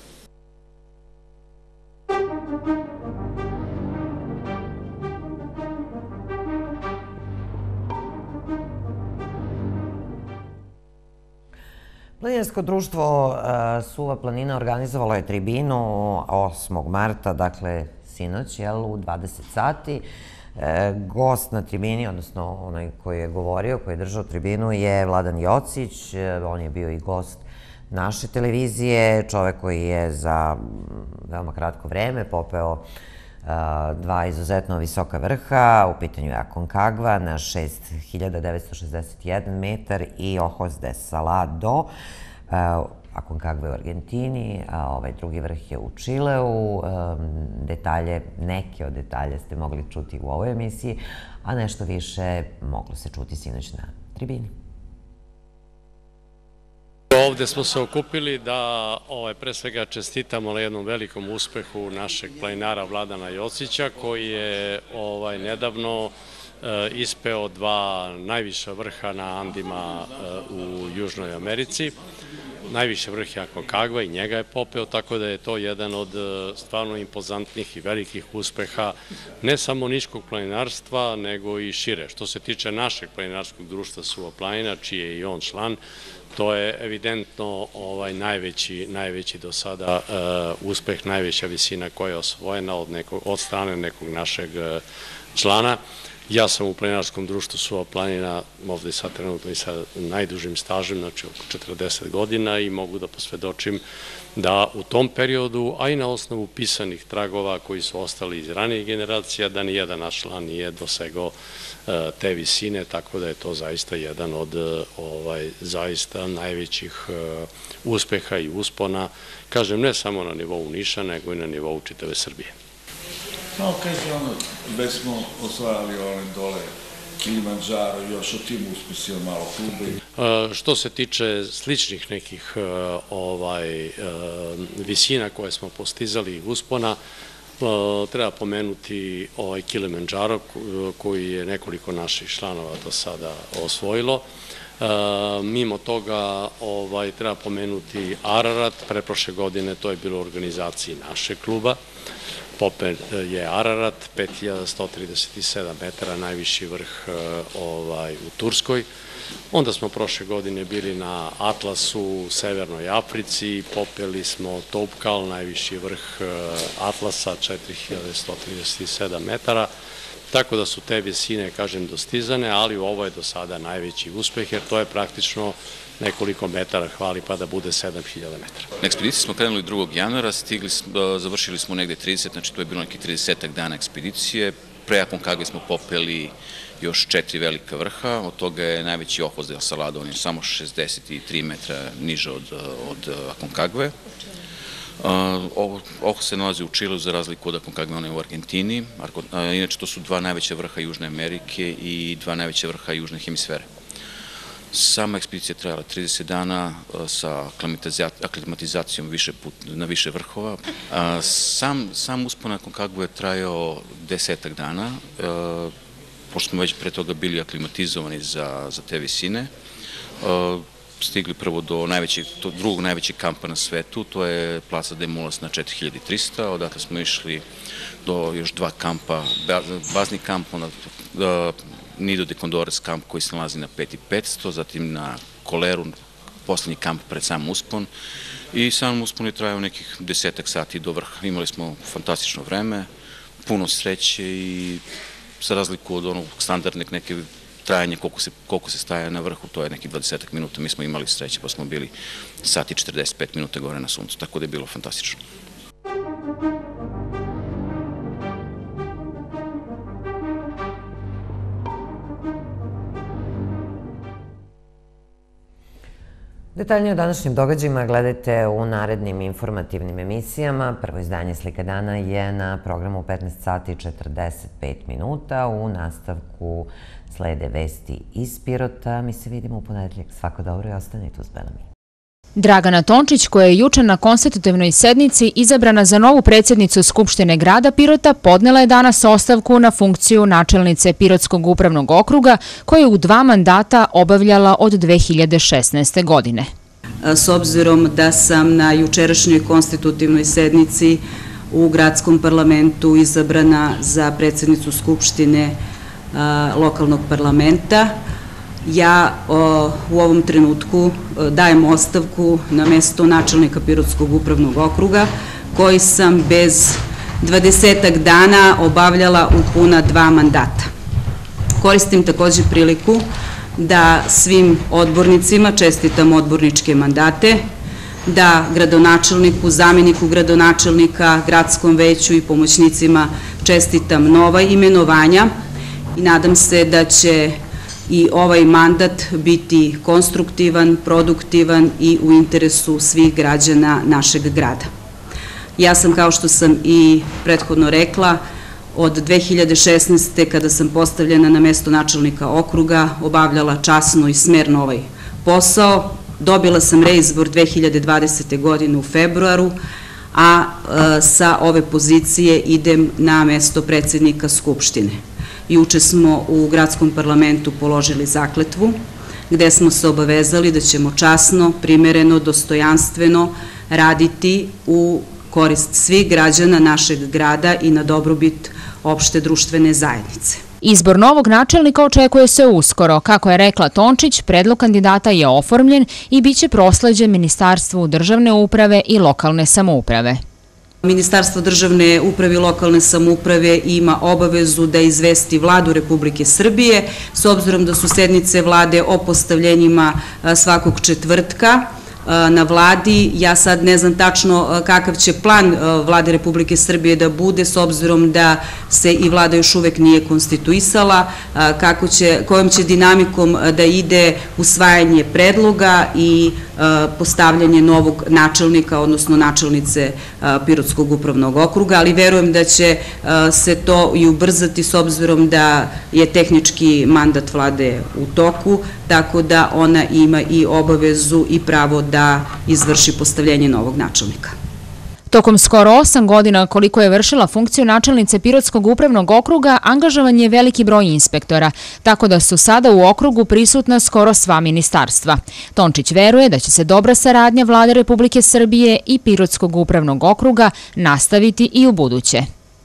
Planinarsko društvo Suva planina organizovalo je tribinu 8. marta, dakle sinoć, u 20 sati. Gost na tribini, odnosno onaj koji je govorio, koji je držao tribinu, je Vladan Jocić. On je bio i gost naše televizije, čovek koji je za veoma kratko vreme popeo 2 izuzetno visoka vrha. U pitanju je Aconcagua na 6.961 metar i Ojos de Salado. Aconcagua je u Argentini, a ovaj drugi vrh je u Čileu. Neke od detalja ste mogli čuti u ovoj emisiji, a nešto više moglo se čuti sinoć na tribini. Ovde smo se okupili da pre svega čestitamo na jednom velikom uspehu našeg planinara Vladana Jocića, koji je nedavno ispeo 2 najviša vrha na Andima u Južnoj Americi. Najviše vrh je Aconcagua i njega je popeo, tako da je to jedan od stvarno impozantnih i velikih uspeha ne samo niškog planinarstva, nego i šire. Što se tiče našeg planinarskog društva Suva planina, čiji je i on član, to je evidentno najveći do sada uspeh, najveća visina koja je osvojena od strane nekog našeg člana. Ja sam u planinarskom društvu Suva planina ovde sad trenutno i sa najdužim stažem, znači oko 40 godina, i mogu da posvedočim da u tom periodu, a i na osnovu pisanih tragova koji su ostali iz ranijih generacija, da ni jedan naš član nije dosegao te visine, tako da je to zaista jedan od zaista najvećih uspeha i uspona, kažem, ne samo na nivou Niša, nego i na nivou čitave Srbije. Samo kaže već smo osvajali dole Kilimanjaro i još o tim uspesima malo kluba. Što se tiče sličnih nekih visina koje smo postizali i uspona, treba pomenuti Kilimanjaro koji je nekoliko naših članova do sada osvojilo. Mimo toga treba pomenuti Ararat, preprošle godine to je bilo u organizaciji našeg kluba. popen je Ararat, 5137 metara, najviši vrh u Turskoj. Onda smo prošle godine bili na Atlasu u Severnoj Africi, popeli smo Toubkal, najviši vrh Atlasa, 4137 metara. Tako da su te visine, kažem, dostizane, ali ovo je do sada najveći uspeh, jer to je praktično nekoliko metara hvali pa da bude 7000 metara. Na ekspediciji smo krenuli 2. januara, završili smo negde 30, znači to je bilo neki 30 dana ekspedicije. Pre Aconcagve smo popeli još 4 velika vrha, od toga je najveći Ojos del Salado, on je samo 63 metra niže od Aconcagve. Ojos se nalazi u Čileu za razliku od Aconcagve, on je u Argentini. Inače, to su 2 najveća vrha Južne Amerike i 2 najveća vrha Južne hemisfere. Sama ekspedicija je trajala 30 dana sa aklimatizacijom na više vrhova. Sam uspon na Aconcagvu je trajao 10 dana, pošto smo već pre toga bili aklimatizovani za te visine. Stigli prvo do drugog najvećeg kampa na svetu, to je Plaza de Mulas na 4300, odakle smo išli do još 2 kampa, bazni kamp, Nido de Condores kamp koji se nalazi na 5500, zatim na Koleru, poslednji kamp pred sam uspon, i sam uspon je trajao nekih 10 sati do vrha. Imali smo fantastično vreme, puno sreće i za razliku od onog standardnog neke trajanje koliko se staje na vrhu, to je nekih 20 minuta. Mi smo imali sreće pa smo bili sat i 45 minuta gore na suncu, tako da je bilo fantastično. Detaljnije o današnjim događajima gledajte u narednim informativnim emisijama. Prvo izdanje Slika dana je na programu u 15 sati i 45 minuta. U nastavku slede vesti iz Pirota. Mi se vidimo u ponedeljak. Svako dobro i ostanite uz Belami. Dragana Tončić, koja je juče na konstitutivnoj sednici izabrana za novu predsjednicu Skupštine grada Pirota, podnela je danas ostavku na funkciju načelnice Pirotskog upravnog okruga, koju je u 2 mandata obavljala od 2016. godine. S obzirom da sam na jučerašnjoj konstitutivnoj sednici u gradskom parlamentu izabrana za predsjednicu Skupštine lokalnog parlamenta, ja u ovom trenutku dajem ostavku na mesto načelnika Pirotskog upravnog okruga, koji sam bez 20 dana obavljala u puna 2 mandata. Koristim također priliku da svim odbornicima čestitam odborničke mandate, da gradonačelniku, zamjeniku gradonačelnika, gradskom veću i pomoćnicima čestitam nova imenovanja i nadam se da će i ovaj mandat biti konstruktivan, produktivan i u interesu svih građana našeg grada. Ja sam, kao što sam i prethodno rekla, od 2016. kada sam postavljena na mesto načelnika okruga, obavljala časno i smerno ovaj posao. Dobila sam reizbor 2020. godine u februaru, a sa ove pozicije idem na mesto predsjednika Skupštine. Juče smo u gradskom parlamentu položili zakletvu, gde smo se obavezali da ćemo časno, primereno, dostojanstveno raditi u korist svih građana našeg grada i na dobrobit opšte društvene zajednice. Izbor novog načelnika očekuje se uskoro. Kako je rekla Tončić, predlog kandidata je oformljen i bit će prosleđen Ministarstvu državne uprave i lokalne samouprave. Ministarstvo državne uprave i lokalne samouprave ima obavezu da izvesti Vladu Republike Srbije, s obzirom da su sednice vlade o postavljenjima svakog četvrtka na vladi. Ja sad ne znam tačno kakav će plan Vlade Republike Srbije da bude, s obzirom da se i vlada još uvek nije konstituisala, kojom će dinamikom da ide usvajanje predloga i postavljanje novog načelnika, odnosno načelnice Pirotskog upravnog okruga, ali verujem da će se to i ubrzati, s obzirom da je tehnički mandat vlade u toku, tako da ona ima i obavezu i pravo da izvrši postavljanje novog načelnika. Tokom skoro 8 godina koliko je vršila funkciju načelnice Pirotskog upravnog okruga, angažovan je veliki broj inspektora, tako da su sada u okrugu prisutna skoro sva ministarstva. Tončić veruje da će se dobra saradnja Vlade Republike Srbije i Pirotskog upravnog okruga nastaviti i u buduće.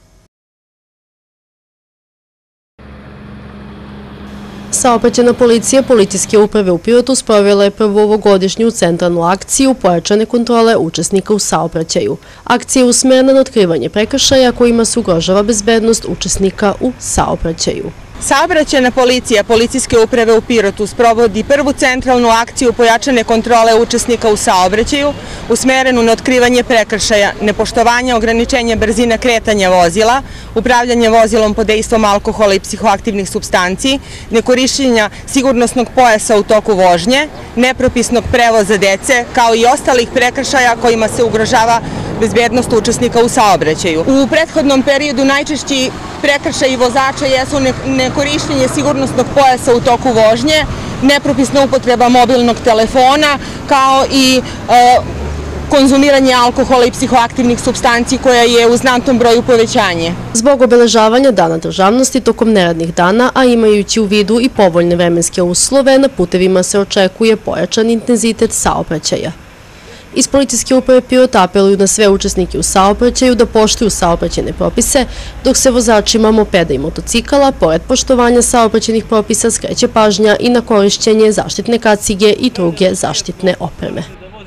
Saobraćajna policija policijske uprave u Pirotu sprovela je prvu ovogodišnju centralnu akciju pojačane kontrole učesnika u saobraćaju. Akcija je usmerena na otkrivanje prekršaja kojima se ugrožava bezbednost učesnika u saobraćaju. Saobraćajna policija policijske uprave u Pirotu sprovodi prvu centralnu akciju pojačane kontrole učesnika u saobraćaju usmerenu na otkrivanje prekršaja, nepoštovanja ograničenja brzine kretanja vozila, upravljanje vozilom pod dejstvom alkohola i psihoaktivnih supstanci, nekorišćenja sigurnosnog pojasa u toku vožnje, nepropisnog prevoza dece, kao i ostalih prekršaja kojima se ugrožava bezbednost učesnika u saobraćaju. U prethodnom periodu najčešći prekršaji vozača jesu nekorišćenje sigurnosnog pojasa u toku vožnje, nepropisna upotreba mobilnog telefona, kao i konzumiranje alkohola i psihoaktivnih supstanci koja je u znatnom broju povećanje. Zbog obeležavanja Dana državnosti tokom neradnih dana, a imajući u vidu i povoljne vremenske uslove, na putevima se očekuje pojačan intenzitet saobraćaja. Iz policijske uprave Pirot apeluju na sve učesnike u saobraćaju da poštuju saobraćajne propise, dok se vozačima mopeda i motocikala, pored poštovanja saobraćajnih propisa, skreće pažnja i na korišćenje zaštitne kacige i druge zaštitne opreme.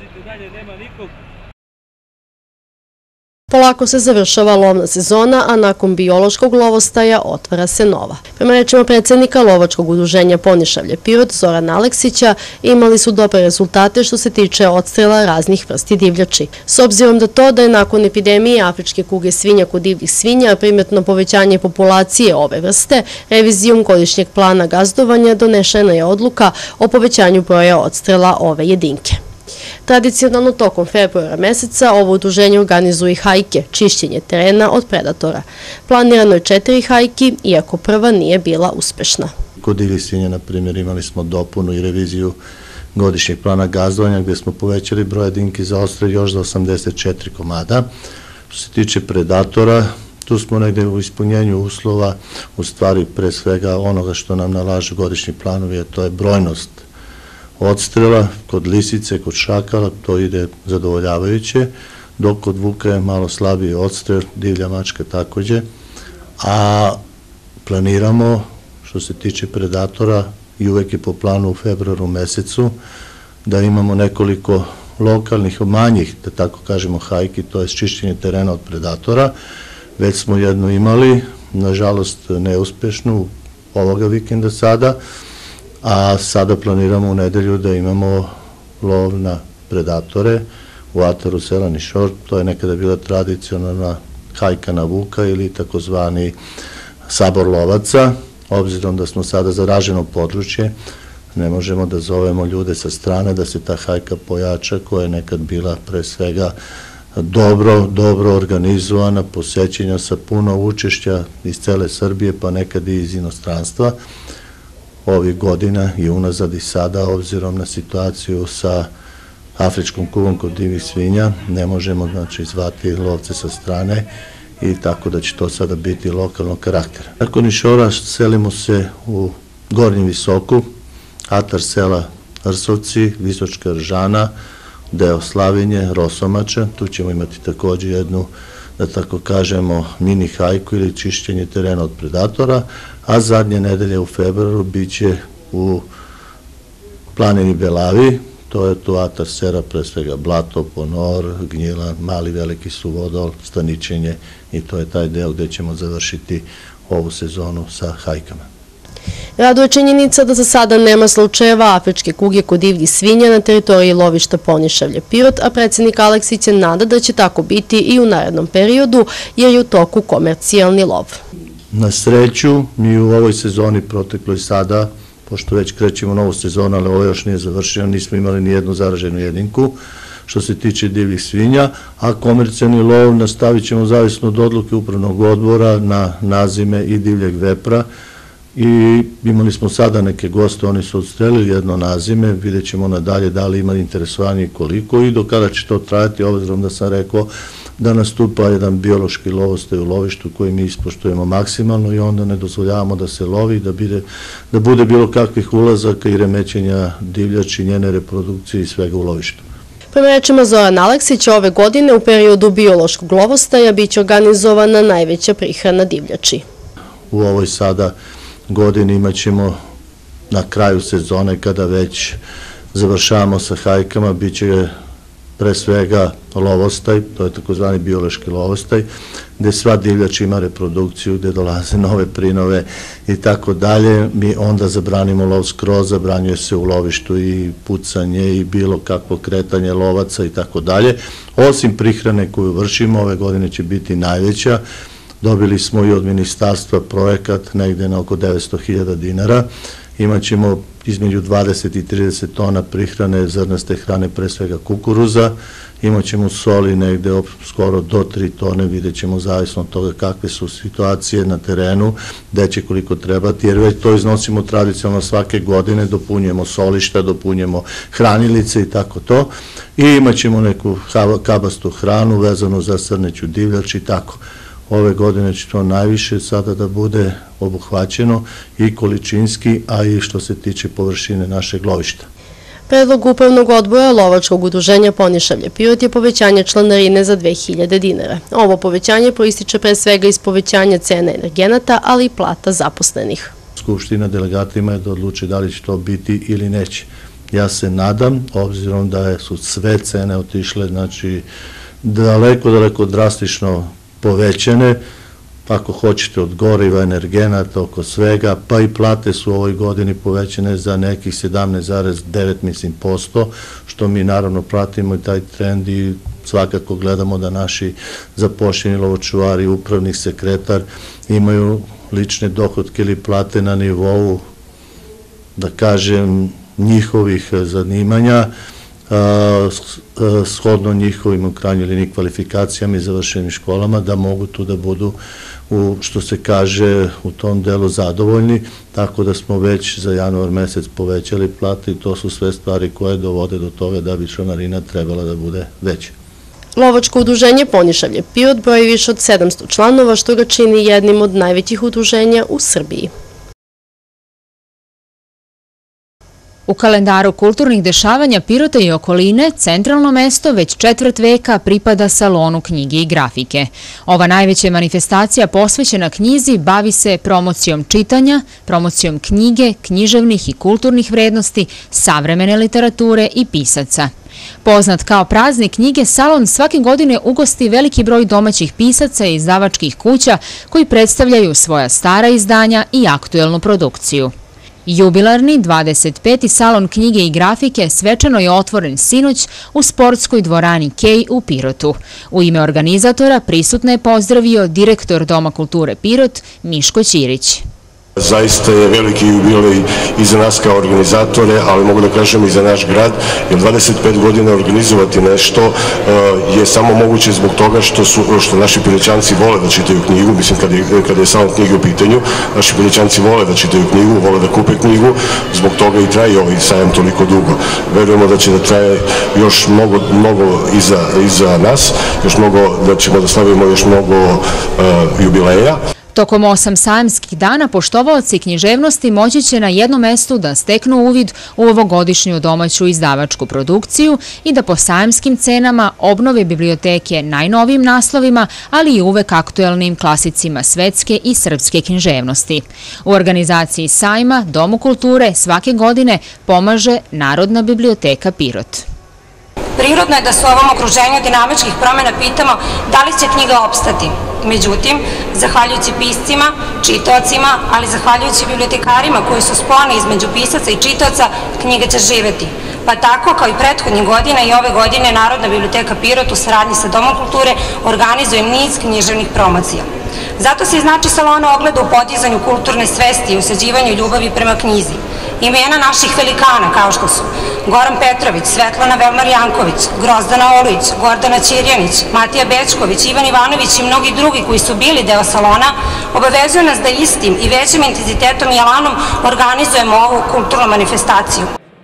Polako se završava lovna sezona, a nakon biološkog lovostaja otvara se nova. Prema rečima predsjednika Lovačkog udruženja Ponišavlje Pirot, Zorana Aleksića, imali su dobre rezultate što se tiče odstrela raznih vrsti divljači. S obzirom da je nakon epidemije afričke kuge svinja kod divljih svinja primetno povećanje populacije ove vrste, revizijom godišnjeg plana gazdovanja donešena je odluka o povećanju broja odstrela ove jedinke. Tradicionalno tokom februara meseca ovo udruženje organizuje hajke, čišćenje terena od predatora. Planirano je 4 hajki, iako prva nije bila uspešna. Kod divljih svinja, na primjer, imali smo dopunu i reviziju godišnjeg plana gazdovanja gdje smo povećali broj jedinki za odstrel još za 84 komada. Što se tiče predatora, tu smo negdje u ispunjenju uslova, u stvari pre svega onoga što nam nalaže godišnji planovi, a to je brojnost odstrela. Kod lisice, kod šakala to ide zadovoljavajuće, dok kod vuka je malo slabiji odstrel, divlja mačka također, a planiramo što se tiče predatora i uvek je po planu u februaru mesecu da imamo nekoliko lokalnih, manjih, da tako kažemo, hajki, to je čišćenje terena od predatora. Već smo jednu imali, nažalost neuspešnu ovoga vikenda sada, a sada planiramo u nedelju da imamo lov na predatore u ataru sela Nišor. To je nekada bila tradicionalna hajka na vuka ili takozvani sabor lovaca. Obzirom da smo sada zaraženo područje, ne možemo da zovemo ljude sa strane da se ta hajka pojača, koja je nekad bila pre svega dobro organizovana, posećenja sa puno učešća iz cele Srbije, pa nekad i iz inostranstva. Ovih godina i unazad i sada, obzirom na situaciju sa afričkom kugom kod divih svinja, ne možemo zvati lovce sa strane i tako da će to sada biti lokalnog karaktera. Nakon Nišora selimo se u Gornjem Visoku, atar sela Rsovci, Visočka Ržana, deo Slavinje, Rosomača. Tu ćemo imati također jednu, da tako kažemo, mini hajku ili čišćenje terena od predatora, a zadnje nedelje u februaru bit će u planini Belavi, to je tu atar sera, pre svega Blato, Ponor, Gnjila, Mali veliki Suvodol, Staničenje, i to je taj deo gde ćemo završiti ovu sezonu sa hajkama. Raduje činjenica da za sada nema slučajeva afričke kuge kod divljih svinja na teritoriji lovišta Ponišavlje Pirot, a predsjednik Aleksić se nada da će tako biti i u narednom periodu, jer je u toku komercijalni lov. Na sreću, mi u ovoj sezoni protekloj sada, pošto već krećemo novu sezonu, ali ovo još nije završeno, nismo imali ni jednu zaraženu jedinku što se tiče divljih svinja, a komercijalni lov nastavit ćemo zavisno od odluke upravnog odbora na nazime i divljeg vepra. I imali smo sada neke goste, oni su odstrelili jedno nazime, vidjet ćemo nadalje da li ima interesovanje i koliko i do kada će to trajati, obzirom da sam rekao da nastupa jedan biološki lovostaj u lovištu koji mi ispoštujemo maksimalno i onda ne dozvoljavamo da se lovi, da bude bilo kakvih ulazaka i remećenja divljači, njene reprodukcije i svega u lovištu. Prema rečima Zorana Aleksića, ove godine u periodu biološkog lovostaja biće organizovana najveća prihrana divljači. U ovoj sada godini imat ćemo na kraju sezone, kada već završavamo sa hajkama, bit će pre svega lovostaj, to je takozvani biološki lovostaj, gde sva divljač ima reprodukciju, gde dolaze nove prinove i tako dalje. Mi onda zabranimo lov skroz, zabranjuje se u lovištu i pucanje i bilo kakvo kretanje lovaca i tako dalje. Osim prihrane koju vršimo, ove godine će biti najveća. Dobili smo i od ministarstva projekat negde na oko 900.000 dinara. Imaćemo između 20 i 30 tona prihrane zrnaste hrane, pre svega kukuruza. Imaćemo soli negde skoro do 3 tone, vidjet ćemo zavisno od toga kakve su situacije na terenu, gde će koliko trebati, jer već to iznosimo tradicionalno svake godine, dopunjujemo solišta, dopunjujemo hranilice i tako to. I imaćemo neku kabastu hranu vezanu za srneću divljač i tako. Ove godine će to najviše sada da bude obuhvaćeno i količinski, a i što se tiče površine našeg lovišta. Predlog Upravnog odbora Lovačkog udruženja Ponišavlje Pirot je povećanje članarine za 2000 dinara. Ovo povećanje proističe pre svega iz povećanja cene energenata, ali i plata zaposlenih. Skupština delegatima je da odluči da li će to biti ili neće. Ja se nadam, obzirom da su sve cene otišle, znači daleko drastično povećane, ako hoćete od goriva, energenata, oko svega, pa i plate su u ovoj godini povećane za nekih 17,9%, što mi naravno pratimo i taj trend i svakako gledamo da naši zapošljeni lovočuvari, upravnik, sekretar imaju lične dohodke ili plate na nivou, da kažem, njihovih zanimanja, shodno njihovim u krajnjoj liniji kvalifikacijama i završenim školama, da mogu tu da budu, što se kaže, u tom delu zadovoljni, tako da smo već za januar mesec povećali plate i to su sve stvari koje dovode do toga da bi članarina trebala da bude veća. Lovačko udruženje Ponišavlje Pirot broji više od 700 članova, što ga čini jednim od najvećih udruženja u Srbiji. U kalendaru kulturnih dešavanja Pirota i okoline centralno mesto već četvrt veka pripada Salonu knjige i grafike. Ova najveća manifestacija posvećena knjizi bavi se promocijom čitanja, promocijom knjige, književnih i kulturnih vrednosti, savremene literature i pisaca. Poznat kao praznik knjige, salon svake godine ugosti veliki broj domaćih pisaca i izdavačkih kuća koji predstavljaju svoja stara izdanja i aktuelnu produkciju. Jubilarni 25. salon knjige i grafike svečano je otvoren sinoć u sportskoj dvorani Kej u Pirotu. U ime organizatora prisutne je pozdravio direktor Doma kulture Pirot Miško Ćirić. Zaista je veliki jubilej i za nas kao organizatore, ali mogu da kažem i za naš grad, jer 25 godina organizovati nešto je samo moguće zbog toga što naši Piroćanci vole da čitaju knjigu, mislim kada je salon knjige u pitanju, naši Piroćanci vole da čitaju knjigu, vole da kupe knjigu, zbog toga i traje ovaj sajam toliko dugo. Verujemo da će da traje još mnogo iza nas, još mnogo, da ćemo da slavimo još mnogo jubileja. Tokom 8 sajamskih dana poštovaoci književnosti moći će na jednom mestu da steknu uvid u ovogodišnju domaću izdavačku produkciju i da po sajamskim cenama obnove biblioteke najnovijim naslovima, ali i uvek aktuelnim klasicima svetske i srpske književnosti. U organizaciji sajma Domu kulture svake godine pomaže Narodna biblioteka Pirot. Prirodno je da se u ovom okruženju dinamičkih promjena pitamo da li će knjiga opstati. Međutim, zahvaljujući piscima, čitaocima, ali zahvaljujući bibliotekarima koji su sponi između pisaca i čitaoca, knjiga će živeti. Pa tako, kao i prethodnih godina i ove godine, Narodna biblioteka Pirot u saradnji sa Domom kulture organizuje niz književnih promocija. Zato se i značaj salona ogleda u podizanju kulturne svesti i usađivanju ljubavi prema knjizi. Imena naših velikana kao što su Goran Petrović, Svetlana Velmar-Janković, Grozdana Olujić, Gordana Ćirjanić, Matija Bečković, Ivan Ivanović i mnogi drugi koji su bili deo salona obavezuju nas da istim i većim intenzitetom i elanom organizujemo ovu kulturnu manifestaciju.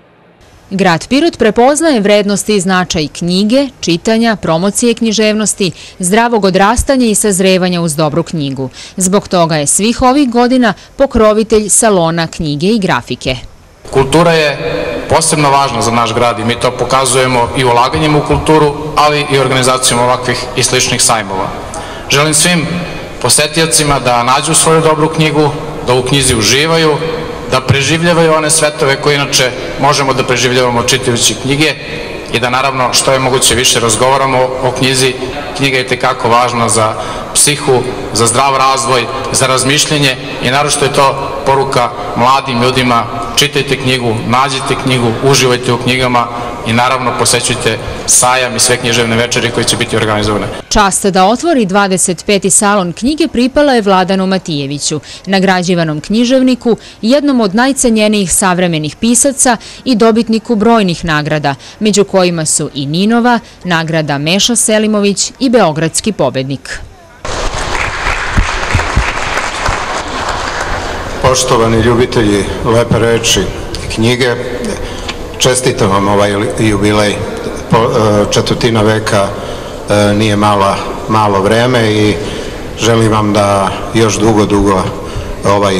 Grad Pirot prepoznaje vrednosti i značaj knjige, čitanja, promocije književnosti, zdravog odrastanja i sazrevanja uz dobru knjigu. Zbog toga je svih ovih godina pokrovitelj salona knjige i grafike. Kultura je posebno važna za naš grad i mi to pokazujemo i ulaganjem u kulturu, ali i organizacijom ovakvih i sličnih sajmova. Želim svim posetiocima da nađu svoju dobru knjigu, da u knjizi uživaju da preživljavaju one svetove koje inače možemo da preživljavamo čitajući knjige i da naravno što je moguće više razgovaramo o knjizi. Knjiga je tekako važna za psihu, za zdrav razvoj, za razmišljenje i naročito je to poruka mladim ljudima. Čitajte knjigu, nađite knjigu, uživajte u knjigama i naravno posećujte sajam i sve književne večeri koje će biti organizovane. Čast da otvori 25. salon knjige pripala je Vladanu Matijeviću, nagrađivanom književniku, jednom od najcenjenijih savremenih pisaca i dobitniku brojnih nagrada, među kojima su i Ninova, nagrada Meša Selimović i Beogradski pobednik. Poštovani ljubitelji lepe reči i knjige, čestitam vam ovaj jubilej. Četvrtina veka nije malo vreme i želim vam da još dugo ovaj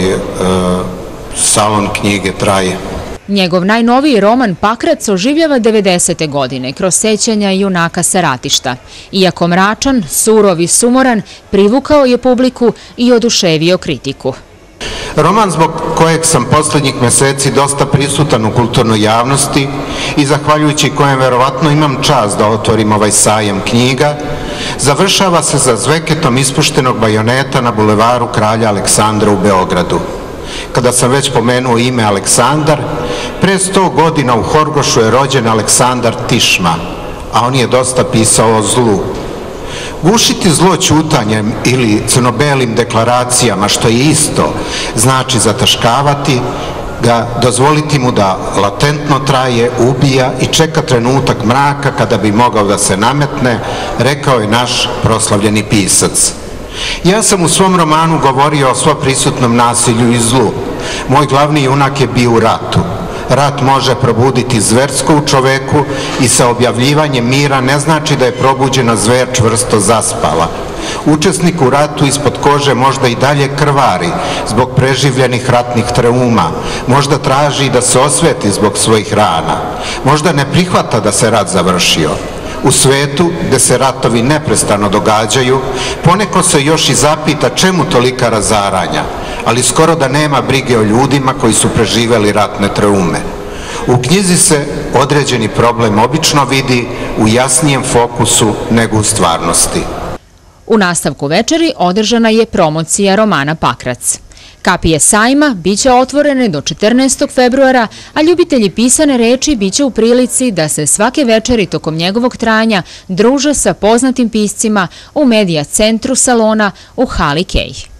salon knjige traje. Njegov najnoviji roman Pakrac oživljava 90. godine kroz sećanja junaka sa ratišta. Iako mračan, surov i sumoran, privukao je publiku i oduševio kritiku. Roman zbog kojeg sam poslednjih meseci dosta prisutan u kulturnoj javnosti i zahvaljujući kojem verovatno imam čast da otvorim ovaj sajam knjiga, završava se za zveketom ispuštenog bajoneta na bulevaru Kralja Aleksandra u Beogradu. Kada sam već pomenuo ime Aleksandar, pre 100 godina u Horgošu je rođen Aleksandar Tišma, a on je dosta pisao o zlu. Gušiti zlo ćutanjem ili crnobelim deklaracijama, što je isto, znači zataškavati ga, dozvoliti mu da latentno traje, ubija i čeka trenutak mraka kada bi mogao da se nametne, rekao je naš proslavljeni pisac. Ja sam u svom romanu govorio o svoprisutnom nasilju i zlu. Moj glavni junak je bio u ratu. Rat može probuditi zversko u čoveku i sa objavljivanjem mira ne znači da je probuđena zver čvrsto zaspala. Učesnik u ratu ispod kože možda i dalje krvari zbog preživljenih ratnih trauma, možda traži da se osveti zbog svojih rana, možda ne prihvata da se rat završio. U svetu, gde se ratovi neprestano događaju, poneko se još i zapita čemu tolika razaranja, ali skoro da nema brige o ljudima koji su preživeli ratne traume. U knjizi se određeni problem obično vidi u jasnijem fokusu nego u stvarnosti. U nastavku večeri održana je promocija romana Pakrac. Kapije sajma biće otvorene do 14. februara, a ljubitelji pisane reči biće u prilici da se svake večeri tokom njegovog trajanja druže sa poznatim piscima u medija centru salona u Hali Kej.